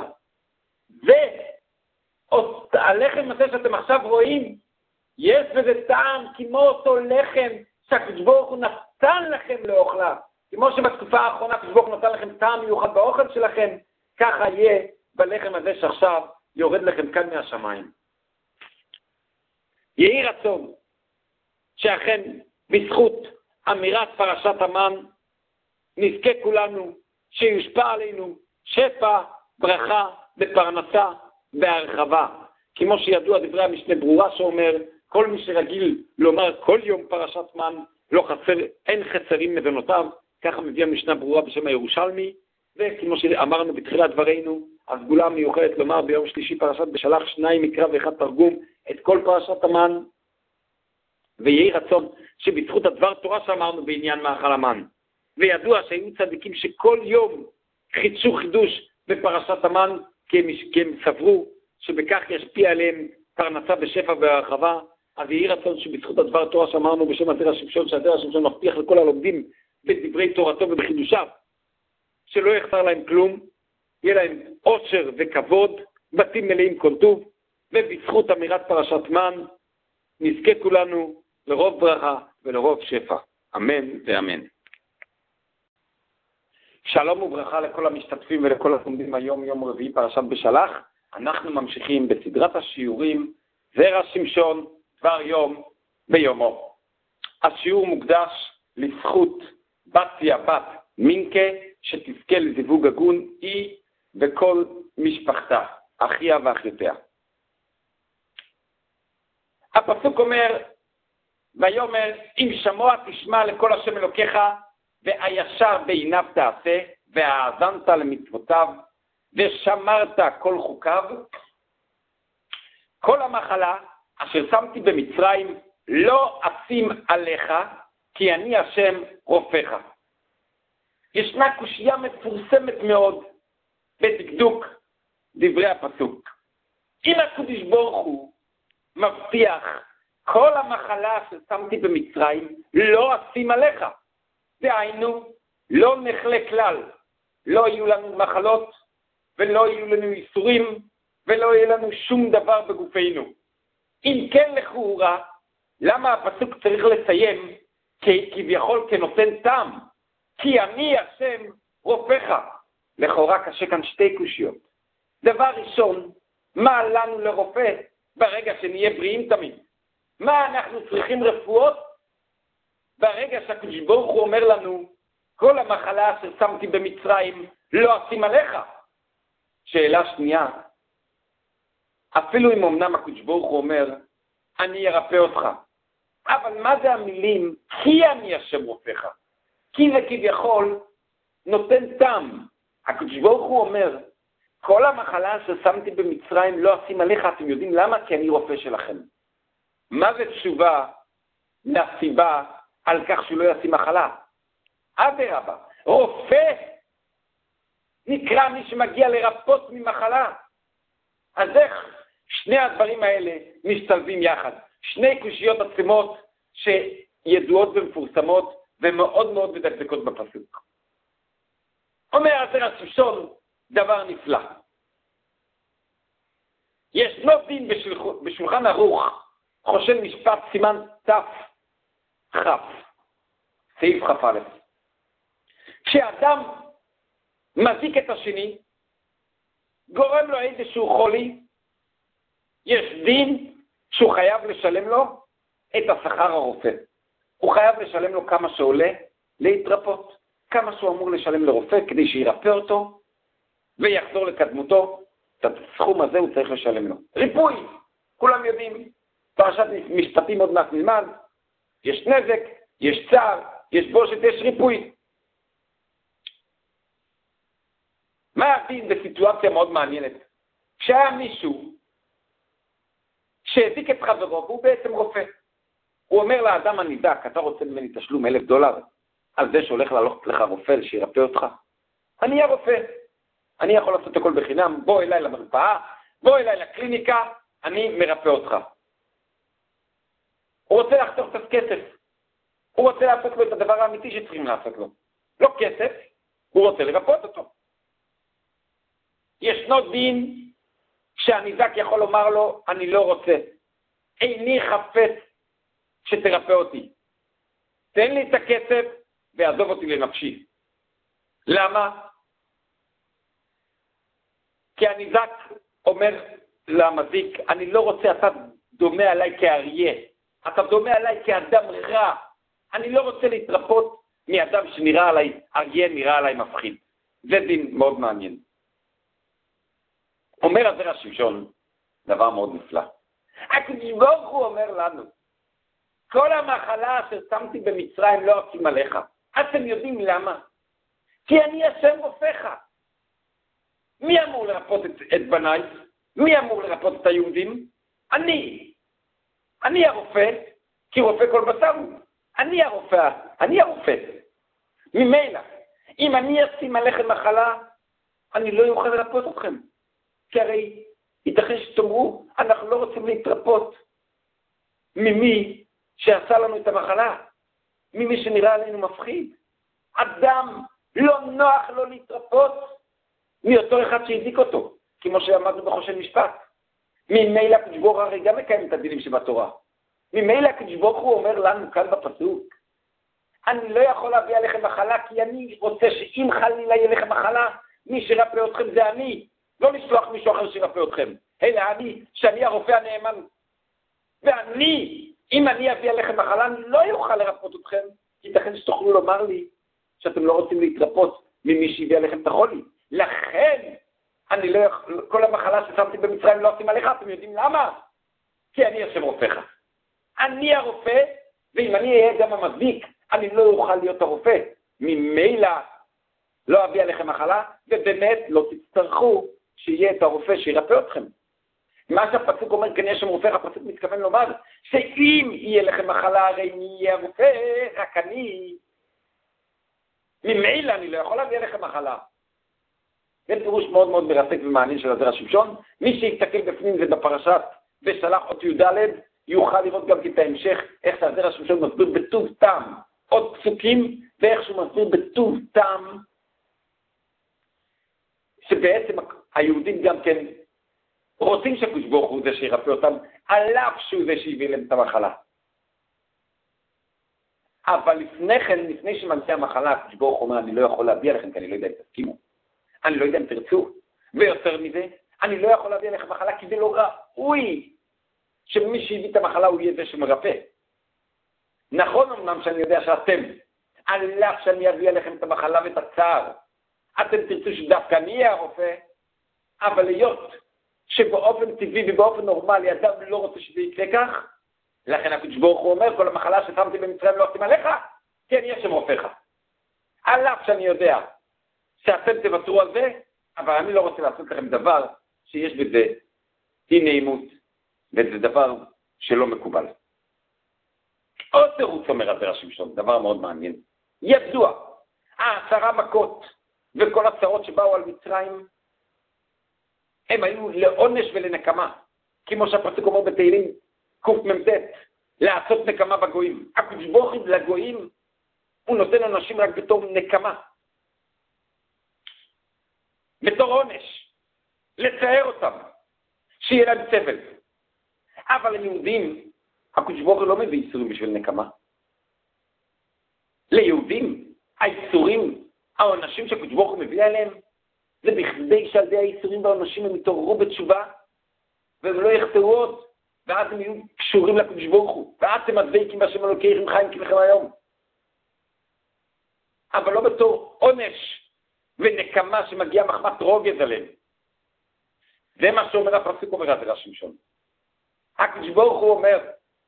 והלחם הזה שאתם עכשיו רואים, יש בזה טעם כמו אותו לחם שהקדוש ברוך הוא נתן לכם לאוכלה. כמו שבתקופה האחרונה הקדוש ברוך הוא נתן לכם טעם מיוחד באוכל שלכם, ככה יהיה בלחם הזה שעכשיו יורד לכם כאן מהשמיים. יהי רצון שאכן בזכות אמירת פרשת המן נזכה כולנו שיושפע עלינו שפע, ברכה בפרנסה והרחבה. כמו שידוע דברי המשנה ברורה שאומר, כל מי שרגיל לומר כל יום פרשת מן, לא חסר, אין חסרים מבנותיו, ככה מביא המשנה ברורה בשם הירושלמי, וכמו שאמרנו בתחילת דברינו, הסגולה מיוחדת לומר ביום שלישי פרשת בשלח, 2 מקרא ואחד תרגום, את כל פרשת המן, ויהי רצון שבזכות הדבר תורה שאמרנו בעניין מאכל המן, וידוע שהיו צדיקים שכל יום חידשו חידוש בפרשת המן, כי הם סברו שבכך ישפיע עליהם פרנסה בשפע והרחבה. אז יהי רצון שבזכות הדבר תורה שאמרנו בשם עטר השמשון, שעטר השמשון מבטיח לכל הלומדים בדברי תורתו ובחידושיו, שלא יחסר להם כלום, יהיה להם עושר וכבוד, בתים מלאים כל טוב, ובזכות אמירת פרשת מן נזכה כולנו לרוב ברכה ולרוב שפע. אמן ואמן. שלום וברכה לכל המשתתפים ולכל הלומדים היום, יום רביעי פרשת בשלח. אנחנו ממשיכים בסדרת השיעורים זרע שמשון דבר יום ביומו. השיעור מוקדש לזכות בתיה בת מינקה שתזכה לזיווג הגון, היא וכל משפחתה, אחיה ואחיותיה. הפסוק אומר, ויאמר אם שמוע תשמע לכל השם אלוקיך, והישר בעיניו תעשה, והאזנת למצוותיו, ושמרת כל חוקיו, כל המחלה אשר שמתי במצרים לא אשים עליך, כי אני השם רופאך. ישנה קושיה מפורסמת מאוד בדקדוק דברי הפסוק. אם הקדוש ברוך הוא מבטיח כל המחלה ששמתי במצרים לא אשים עליך, דהיינו לא נחלה כלל, לא יהיו לנו מחלות ולא יהיו לנו איסורים ולא יהיה לנו שום דבר בגופנו. אם כן לכאורה, למה הפסוק צריך לסיים כביכול כנותן טעם? כי אני השם רופאך. לכאורה קשה כאן שתי קושיות. דבר ראשון, מה לנו לרופא ברגע שנהיה בריאים תמיד? מה אנחנו צריכים רפואות ברגע שהקדוש ברוך הוא אומר לנו כל המחלה ששמתי במצרים לא אשים עליך? שאלה שנייה, אפילו אם אמנם הקדוש ברוך הוא אומר אני ארפא אותך, אבל מה זה המילים כי אני השם רופאך? כי זה כביכול נותן טעם. הקדוש ברוך הוא אומר כל המחלה ששמתי במצרים לא אשים עליך. אתם יודעים למה? כי אני רופא שלכם. מה זה תשובה לסיבה על כך שהוא לא ישים מחלה? אדרבה, רופא נקרא מי שמגיע לרפות ממחלה. אז איך שני הדברים האלה משתלבים יחד? שני קושיות עצמות שידועות ומפורסמות ומאוד מאוד מדקדקות בפסוק. אומר עטר השמשון דבר נפלא. ישנו דין בשולחן ערוך, חושן משפט סימן תכ, סעיף כ"א. כשאדם מזיק את השני, גורם לו איזשהו חולי, יש דין שהוא חייב לשלם לו את השכר הרופא. הוא חייב לשלם לו כמה שעולה להתרפות, כמה שהוא אמור לשלם לרופא כדי שירפא אותו ויחזור לקדמותו. את הסכום הזה הוא צריך לשלם לו. ריפוי, כולם יודעים, פרשת משפטים עוד מעט נלמד, יש נזק, יש צער, יש בושת, יש ריפוי. מה הדין בסיטואציה מאוד מעניינת? כשהיה מישהו שהזיק את חברו והוא בעצם רופא, הוא אומר לאדם הנידק, אתה רוצה ממני תשלום $1,000 על זה שהולך ללכת לך רופא שירפא אותך? אני הרופא, אני יכול לעשות הכל בחינם, בוא אליי למרפאה, בוא אליי לקליניקה, אני מרפא אותך. הוא רוצה לחסוך קצת כסף. הוא רוצה לעשות לו את הדבר האמיתי שצריכים לעשות לו. לא כסף, הוא רוצה לרפות אותו. ישנו דין שהניזק יכול לומר לו, אני לא רוצה. איני חפץ שתרפא אותי. תן לי את הכסף ועזוב אותי לנפשי. למה? כי הניזק אומר למזיק, אני לא רוצה, אתה דומה עליי כאריה. אתה דומה עליי כאדם רע. אני לא רוצה להתרפות מאדם שנראה עליי, אריה נראה עליי מפחיד. זה דין מאוד מעניין. אומר הזרע שמשון, דבר מאוד נפלא. הקדוש ברוך הוא אומר לנו, כל המחלה אשר שמתי במצרים לא אקים עליך. אתם יודעים למה? כי אני השם רופאך. מי אמור לרפות את בניי? מי אמור לרפות את היהודים? אני. אני הרופא, כי רופא כל בשר הוא. אני הרופא, אני הרופא. ממילא, אם אני אשים עליכם מחלה, אני לא יוכל לרפות אתכם. כי הרי ייתכן שתאמרו, אנחנו לא רוצים להתרפות ממי שעשה לנו את המחלה, ממי שנראה עלינו מפחיד. אדם לא נוח לו להתרפות מאותו אחד שהזיק אותו, כמו שאמרנו בחושן משפט. ממילא הקדוש ברוך הוא הרי גם מקיים את הדינים שבתורה. ממילא הקדוש ברוך הוא אומר לנו כאן בפסוק, אני לא יכול להביא עליכם מחלה, כי אני רוצה שאם חלילה יהיה לכם מחלה, מי שירפא אתכם זה אני. לא לשלוח מישהו אחר שירפא אתכם, אלא אני, שאני הרופא הנאמן. ואני, אם אני אביא עליכם מחלה, אני לא יוכל לרפות אתכם, כי ייתכן שתוכלו לומר לי שאתם לא רוצים להתרפות ממי שהביא עליכם את החולי. לכן, אני לא יכול, כל המחלה ששמתי במצרים לא עושים עליך, אתם יודעים למה? כי אני השם רופאך. אני הרופא, ואם אני אהיה גם המזיק, אני לא אוכל להיות הרופא. ממילא לא אביא עליכם מחלה, ובאמת לא תצטרכו שיהיה את הרופא שירפא אתכם. מה שהפסוק אומר, כן יש שם רופא, הפסוק מתכוון לומר, שאם יהיה לכם מחלה, הרי מי יהיה הרופא, רק אני. ממילא אני לא יכול להביא עליכם מחלה. זה פירוש מאוד מאוד מרתק ומעניין של הזרע שמשון. מי שיסתכל בפנים זה בפרשת ושלח אות י"ד, יוכל לראות גם את ההמשך, איך שהזרע שמשון מסביר בטוב טעם עוד פסוקים, ואיך שהוא מסביר בטוב טעם, שבעצם היהודים גם כן רוצים שהקדוש ברוך הוא זה שירפא אותם, על אף שהוא זה שהביא להם את המחלה. אבל לפני כן, לפני שמגיעה המחלה, הקדוש ברוך הוא אומר, אני לא יכול להביא עליכם, כי אני לא יודע אם תסכימו. אני לא יודע אם תרצו. ויותר מזה, אני לא יכול להביא עליכם מחלה, כי זה לא ראוי שמי שהביא את המחלה הוא יהיה זה שמרפא. נכון אמנם שאני יודע שאתם, על אף שאני אביא עליכם את המחלה ואת הצער, אתם תרצו שדווקא אני אהיה הרופא, אבל להיות שבאופן טבעי ובאופן נורמלי אדם לא רוצה שזה יקרה כך, לכן הקדוש ברוך הוא אומר, כל המחלה ששמתי במצרים לא עושים עליך, כי אני השם רופאך. על אף שאני יודע שאתם תוותרו על זה, אבל אני לא רוצה לעשות לכם דבר שיש בזה אי נעימות, וזה דבר שלא מקובל. עוד תירוץ אומר הזרע שמשון, דבר מאוד מעניין. ידוע, 10 מכות וכל הצרות שבאו על מצרים, הם היו לעונש ולנקמה, כמו שהפסוק אומר בתהילים קמ"ט, לעשות נקמה בגויים. הקדוש ברוך הוא לגויים, הוא נותן אנשים רק בתור נקמה, בתור עונש, לצייר אותם, שיהיה להם סבל. אבל ליהודים, הקדוש ברוך הוא לא מביא איסורים בשביל נקמה. ליהודים, האיסורים, העונשים שהקדוש ברוך הוא מביא עליהם, זה בכדי שעל ידי האיסורים והעונשים הם יתעוררו בתשובה, והם לא יחטאו עוד, ואז הם יהיו קשורים לקדוש ברוך הוא, ואז הם הדבקים בהשם אלוקיכם חיים כבכם היום. אבל לא בתור עונש ונקמה שמגיע מחמת רוגז עליהם. זה מה שאומר הפסוק אומר הזרע שמשון. הקדוש ברוך הוא אומר,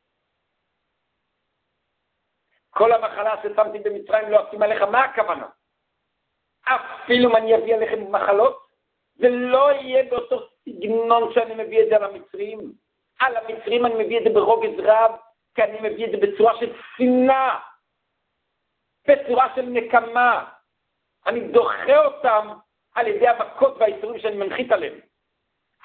כל המחלה ששמתי במצרים לא אשים עליך. מה הכוונה? אפילו אם אני אביא עליכם מחלות, זה לא יהיה באותו סגנון שאני מביא את זה על המצרים. על המצרים אני מביא את זה ברוגז רב, כי אני מביא את זה בצורה של שנאה, בצורה של נקמה. אני דוחה אותם על ידי המכות והאיסורים שאני מנחית עליהם. אז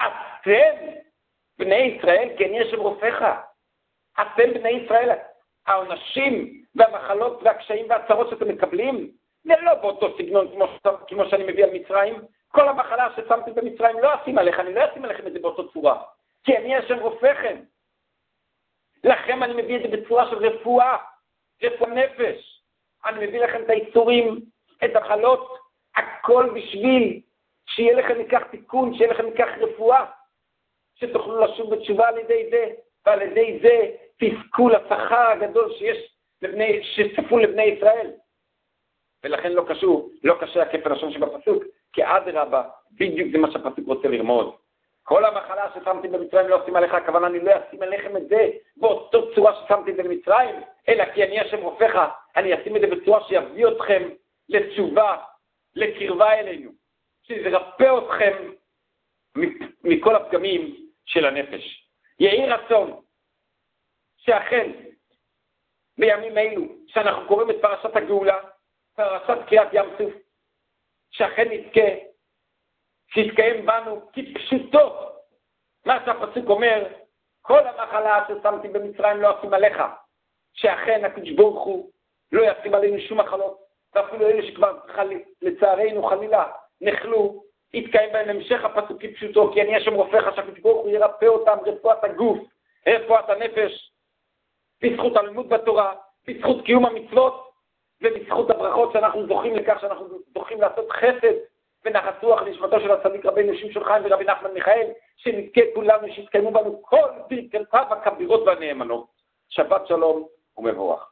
אתם, בני ישראל, כי אני השם רופאיך. אתם בני ישראל, העונשים והמחלות והקשיים והצרות שאתם מקבלים, זה לא באותו סגנון כמו שאני מביא על מצרים. כל המחלה ששמתי במצרים לא אשים עליך, אני לא אשים עליכם את זה באותו צורה. כי אני השם רופאיכם. לכם אני מביא את זה בצורה של רפואה נפש. אני מביא לכם את האיסורים, את המחלות, הכל בשביל שיהיה לכם מכך תיקון, שיהיה לכם מכך רפואה, שתוכלו לשוב בתשובה על ידי זה, ועל ידי זה תזכו לשכר הגדול שצפו לבני ישראל. ולכן לא קשה הכפל לשון שבפסוק, כי אדרבה, בדיוק זה מה שהפסוק רוצה לרמוז. כל המחלה ששמתי במצרים לא עושים עליך, הכוונה אני לא אשים עליכם את זה באותו צורה ששמתי את זה במצרים, אלא כי אני השם רופאיך, אני אשים את זה בצורה שיביא אתכם לתשובה, לקרבה אלינו, שזה ירפא אתכם מכל הפגמים של הנפש. יהי רצון שאכן בימים אלו שאנחנו קוראים את פרשת הגאולה, פרשת קריאת ים סוף, שאכן נזכה שיתקיים בנו כפשוטו מה שהפסוק אומר, כל המחלה ששמתי במצרים לא אשים עליך, שאכן הקדוש ברוך הוא לא ישים עלינו שום מחלות, ואפילו אלה שכבר לצערנו חלילה נחלו, יתקיים בהם המשך הפסוק כפשוטו, כי אני השם רופאיך, שהקדוש ברוך הוא ירפא אותם, רפואת הגוף, רפואת הנפש, בזכות הלימוד בתורה, בזכות קיום המצוות, ובזכות הברכות שאנחנו זוכים לכך, שאנחנו זוכים לעשות חסד ונחת רוח לנשמתו של הצדיק רבינו שמשון חיים ורבי נחמן מיכאל, שנזכה כולנו שיתקיימו בנו כל ברכותיו הכבירות והנאמנות. שבת שלום ומבורך.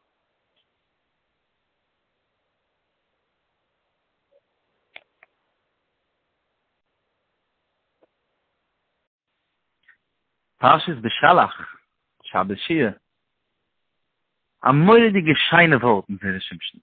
Parshas Beshalach, Shabbos Shir. Am moidige scheine Worten für das Schimschen.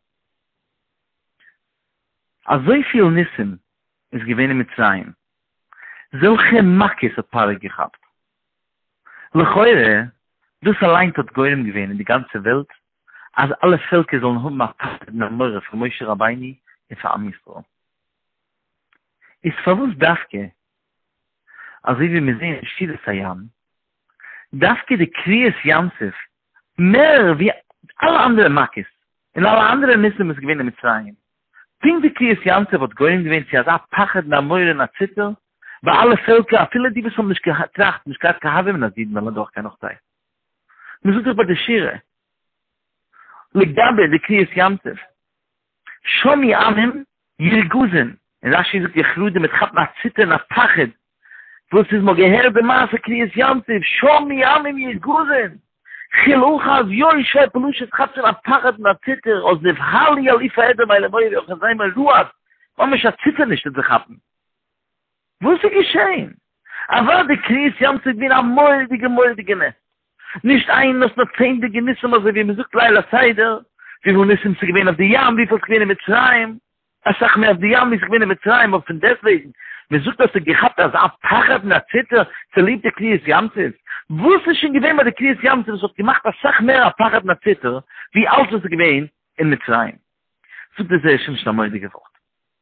Als so viel Nissen ist gewähne mit sein. Solche Makis hat Pare gehabt. Lechoire, das allein tot Goyrem gewähne, die ganze Welt, als alle Völker sollen haben Matat in der Möhre von Moshe Rabbeini und von Am Yisrael. Ist verwusst Dafke, also wie wir sehen, Shires Hayam, Dafke de Kriyas Yamsef, mehr wie alle anderen Makis, und alle anderen Nissen ist gewähne mit sein. Ping de Kriyas Yamsef hat Goyrem gewähne, sie hat Pachet na Möhre na Zitter, bei alle Völker, viele die wissen, nicht getracht, nicht gerade gehaben, das sieht man doch keine Zeit. Wir sind über die Shire. Legdabe de Kriyas Yamsef. Shomi Amim Yirguzen. Und Rashi sagt, Yechrude mit Chab na Zitter na Pachet. wo es ist mal gehört der Maße Kriyas Yamsef, schon mir Amim Yirguzen. Chiluch az Yoi Shai Pelushes Chatzim Apachat na Zitter, aus der Hali Alifa Edem Eile Moiri, auch das einmal Ruat, warum ist das Zitter nicht zu haben? Wo ist es geschehen? Aber der Kriyas Yamsef bin am mordige Nest. Nicht ein, das noch 10 Genisse, also wie man sagt, Leila Seider, wie man ist im Segwen auf die Yam, wie viel es gewinne mit Zerayim, sag mir auf die Yam, wie es gewinne mit Zerayim, und von deswegen, wir sucht, dass gehabt, als Pachat na Zitter, zerliebte Kriyas Yamsef. Wo ist es schon gewesen, bei der Kriyas Yamsef, es hat gemacht, das sag mehr Pachat na Zitter, wie alles es gewesen in Mitzrayim. Sucht es sehr schön, schon mal die Wort.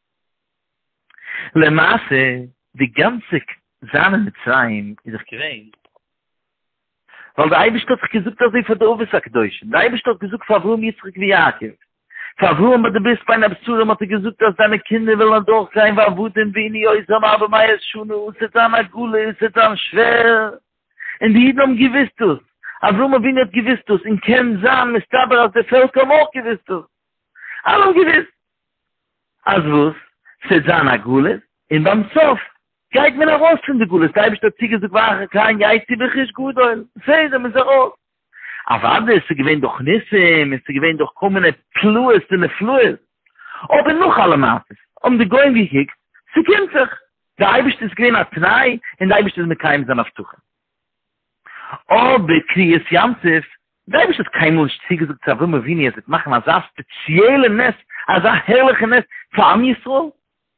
Le Masse, die ganze Sahne Mitzrayim, ist es gewesen, weil der Eibisch hat sich gesucht, dass für der Ovis Akdosh. Der Eibisch hat gesucht, warum Yitzchak wie Jakob. Warum du bist bei einer Besucher, hat er gesucht, dass deine Kinder wollen doch sein, war wuten wie in die Oisam, aber mei es schon, es ist an Agule, es ist an schwer. Und die Hidom gewiss das. Aber warum bin ich gewiss das? In Ken Sam ist aber aus der Völker auch gewiss das. Alle gewiss. Also es ist an Agule, in beim Sof. Geht mir nach raus von der Gules. Da habe ich das Ziege so gewahrt, kein Geizibich ist gut. Seht, dann ist raus. Aber es gewinnt doch Nissen, es gewinnt doch kommende Plues in der Flues. Aber noch alle Maßes. Die Goyen wie ich, sie kennt sich. Da habe ich das gewinnt als Tnai, und da habe ich das mit keinem Sein auftuchen. Aber Kriyas Yamsef, da habe ich das kein Mensch Ziege so gesagt, warum wir jetzt machen, als ein spezielles Nest, als ein herrliches Nest für Am Yisrael.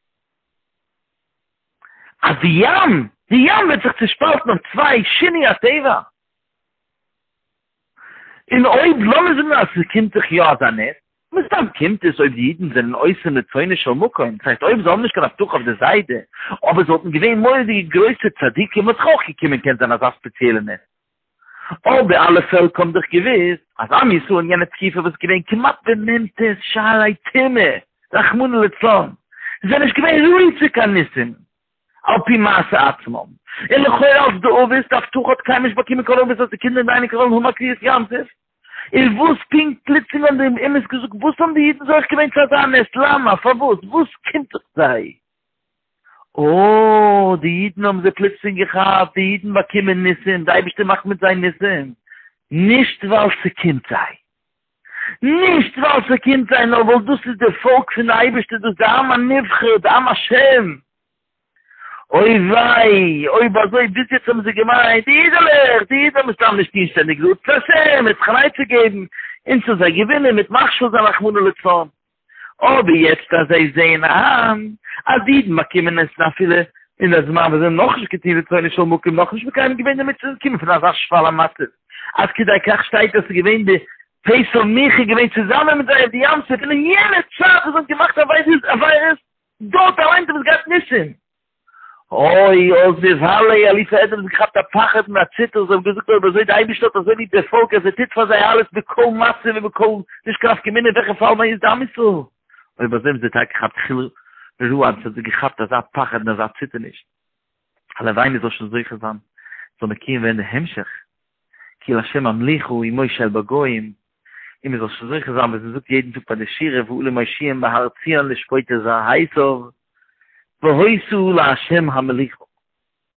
Aber die Yam wird sich zerspalten auf 2 Shini Ateva. In Oib Lommen sind das, es kommt sich ja an Nest, Dann kommt es, ob die Jiden sind äußere Zäune schon mucken. Das heißt, ob sie auch nicht gerade auf der Seite. Aber es sollten gewähnen, mal die größte Tzadike, was auch gekommen kennt, an das Spezielle nicht. Aber bei alle Fälle kommt doch gewiss, als Ami so in jener Tiefe, was gewähnt, kemat benimmt es, Schalai Timme, Rachmun Letzon. Sie sind nicht gewähnt, ruhig zu Kanissen. Auf die Maße Atzmom. In der Chöre, als du bist, auf Tuchot, kein Mensch, bakim, Kolobis, als die Kinder in deine Kolobis, Humakriis, Jamsif. Ich wusste, Pink, Glitzing an dem Immes gesucht, wusste haben die Jiden so, ich gewinnt, Satan, Lama, verwusst, wusste, Kind doch sei. Oh, die Jiden haben sie Glitzing gehabt, die Jiden bekommen Nissen, da habe ich die Macht mit seinen Nissen. Nicht, weil sie Kind sei. Nicht, weil sie Kind sei, nur weil du sie der Volk von der Eibischte, du der Amma Nivche, der Amma Shem. Oi wei, oi bazoi, bis jetzt haben sie gemeint, die Jiden müssen auch nicht dienstständig, so Zashem, es kann einzugeben, zu sein Gewinnen, mit Machschul, sein Achmun und Lezon. Aber jetzt, da sie sehen, als die Jiden makimen es nach viele, in das Mal, wir sind noch nicht geteile, so eine Schulmucke, noch nicht bekommen, gewinnen mit zu kommen, von der Sachschfall am Masse. Als Kedai Kach steigt, dass sie gewinnen, die Peisel Michi gewinnen zusammen mit der Diamse, in jener Zeit, das gemacht, aber er ist dort allein, das geht nicht hin. Oi, aus des Halle, Alisa Edem, ich hab da Pachet und da Zitter, so gesagt, aber so in der Eibestadt, so nicht der Volk, also dit was alles bekommen, Masse, wir bekommen, nicht Kraft gewinnen, welcher Fall man ist damit so. Und über dem Tag, ich hab Ruhe, ich hab das Pachet und das Zitter nicht. Alle Weine so schon so gesagt, so eine Kiem werden der Hemmschach, Ki Lashem Amlichu, Imoy Shel Bagoyim, immer so schon so gesagt, wir sind jeden Tag bei der Schire, wo Ule Moschiem, bei Harzian, Lishpoite, Sa Heisov, Vohoisu la Hashem hamelichu.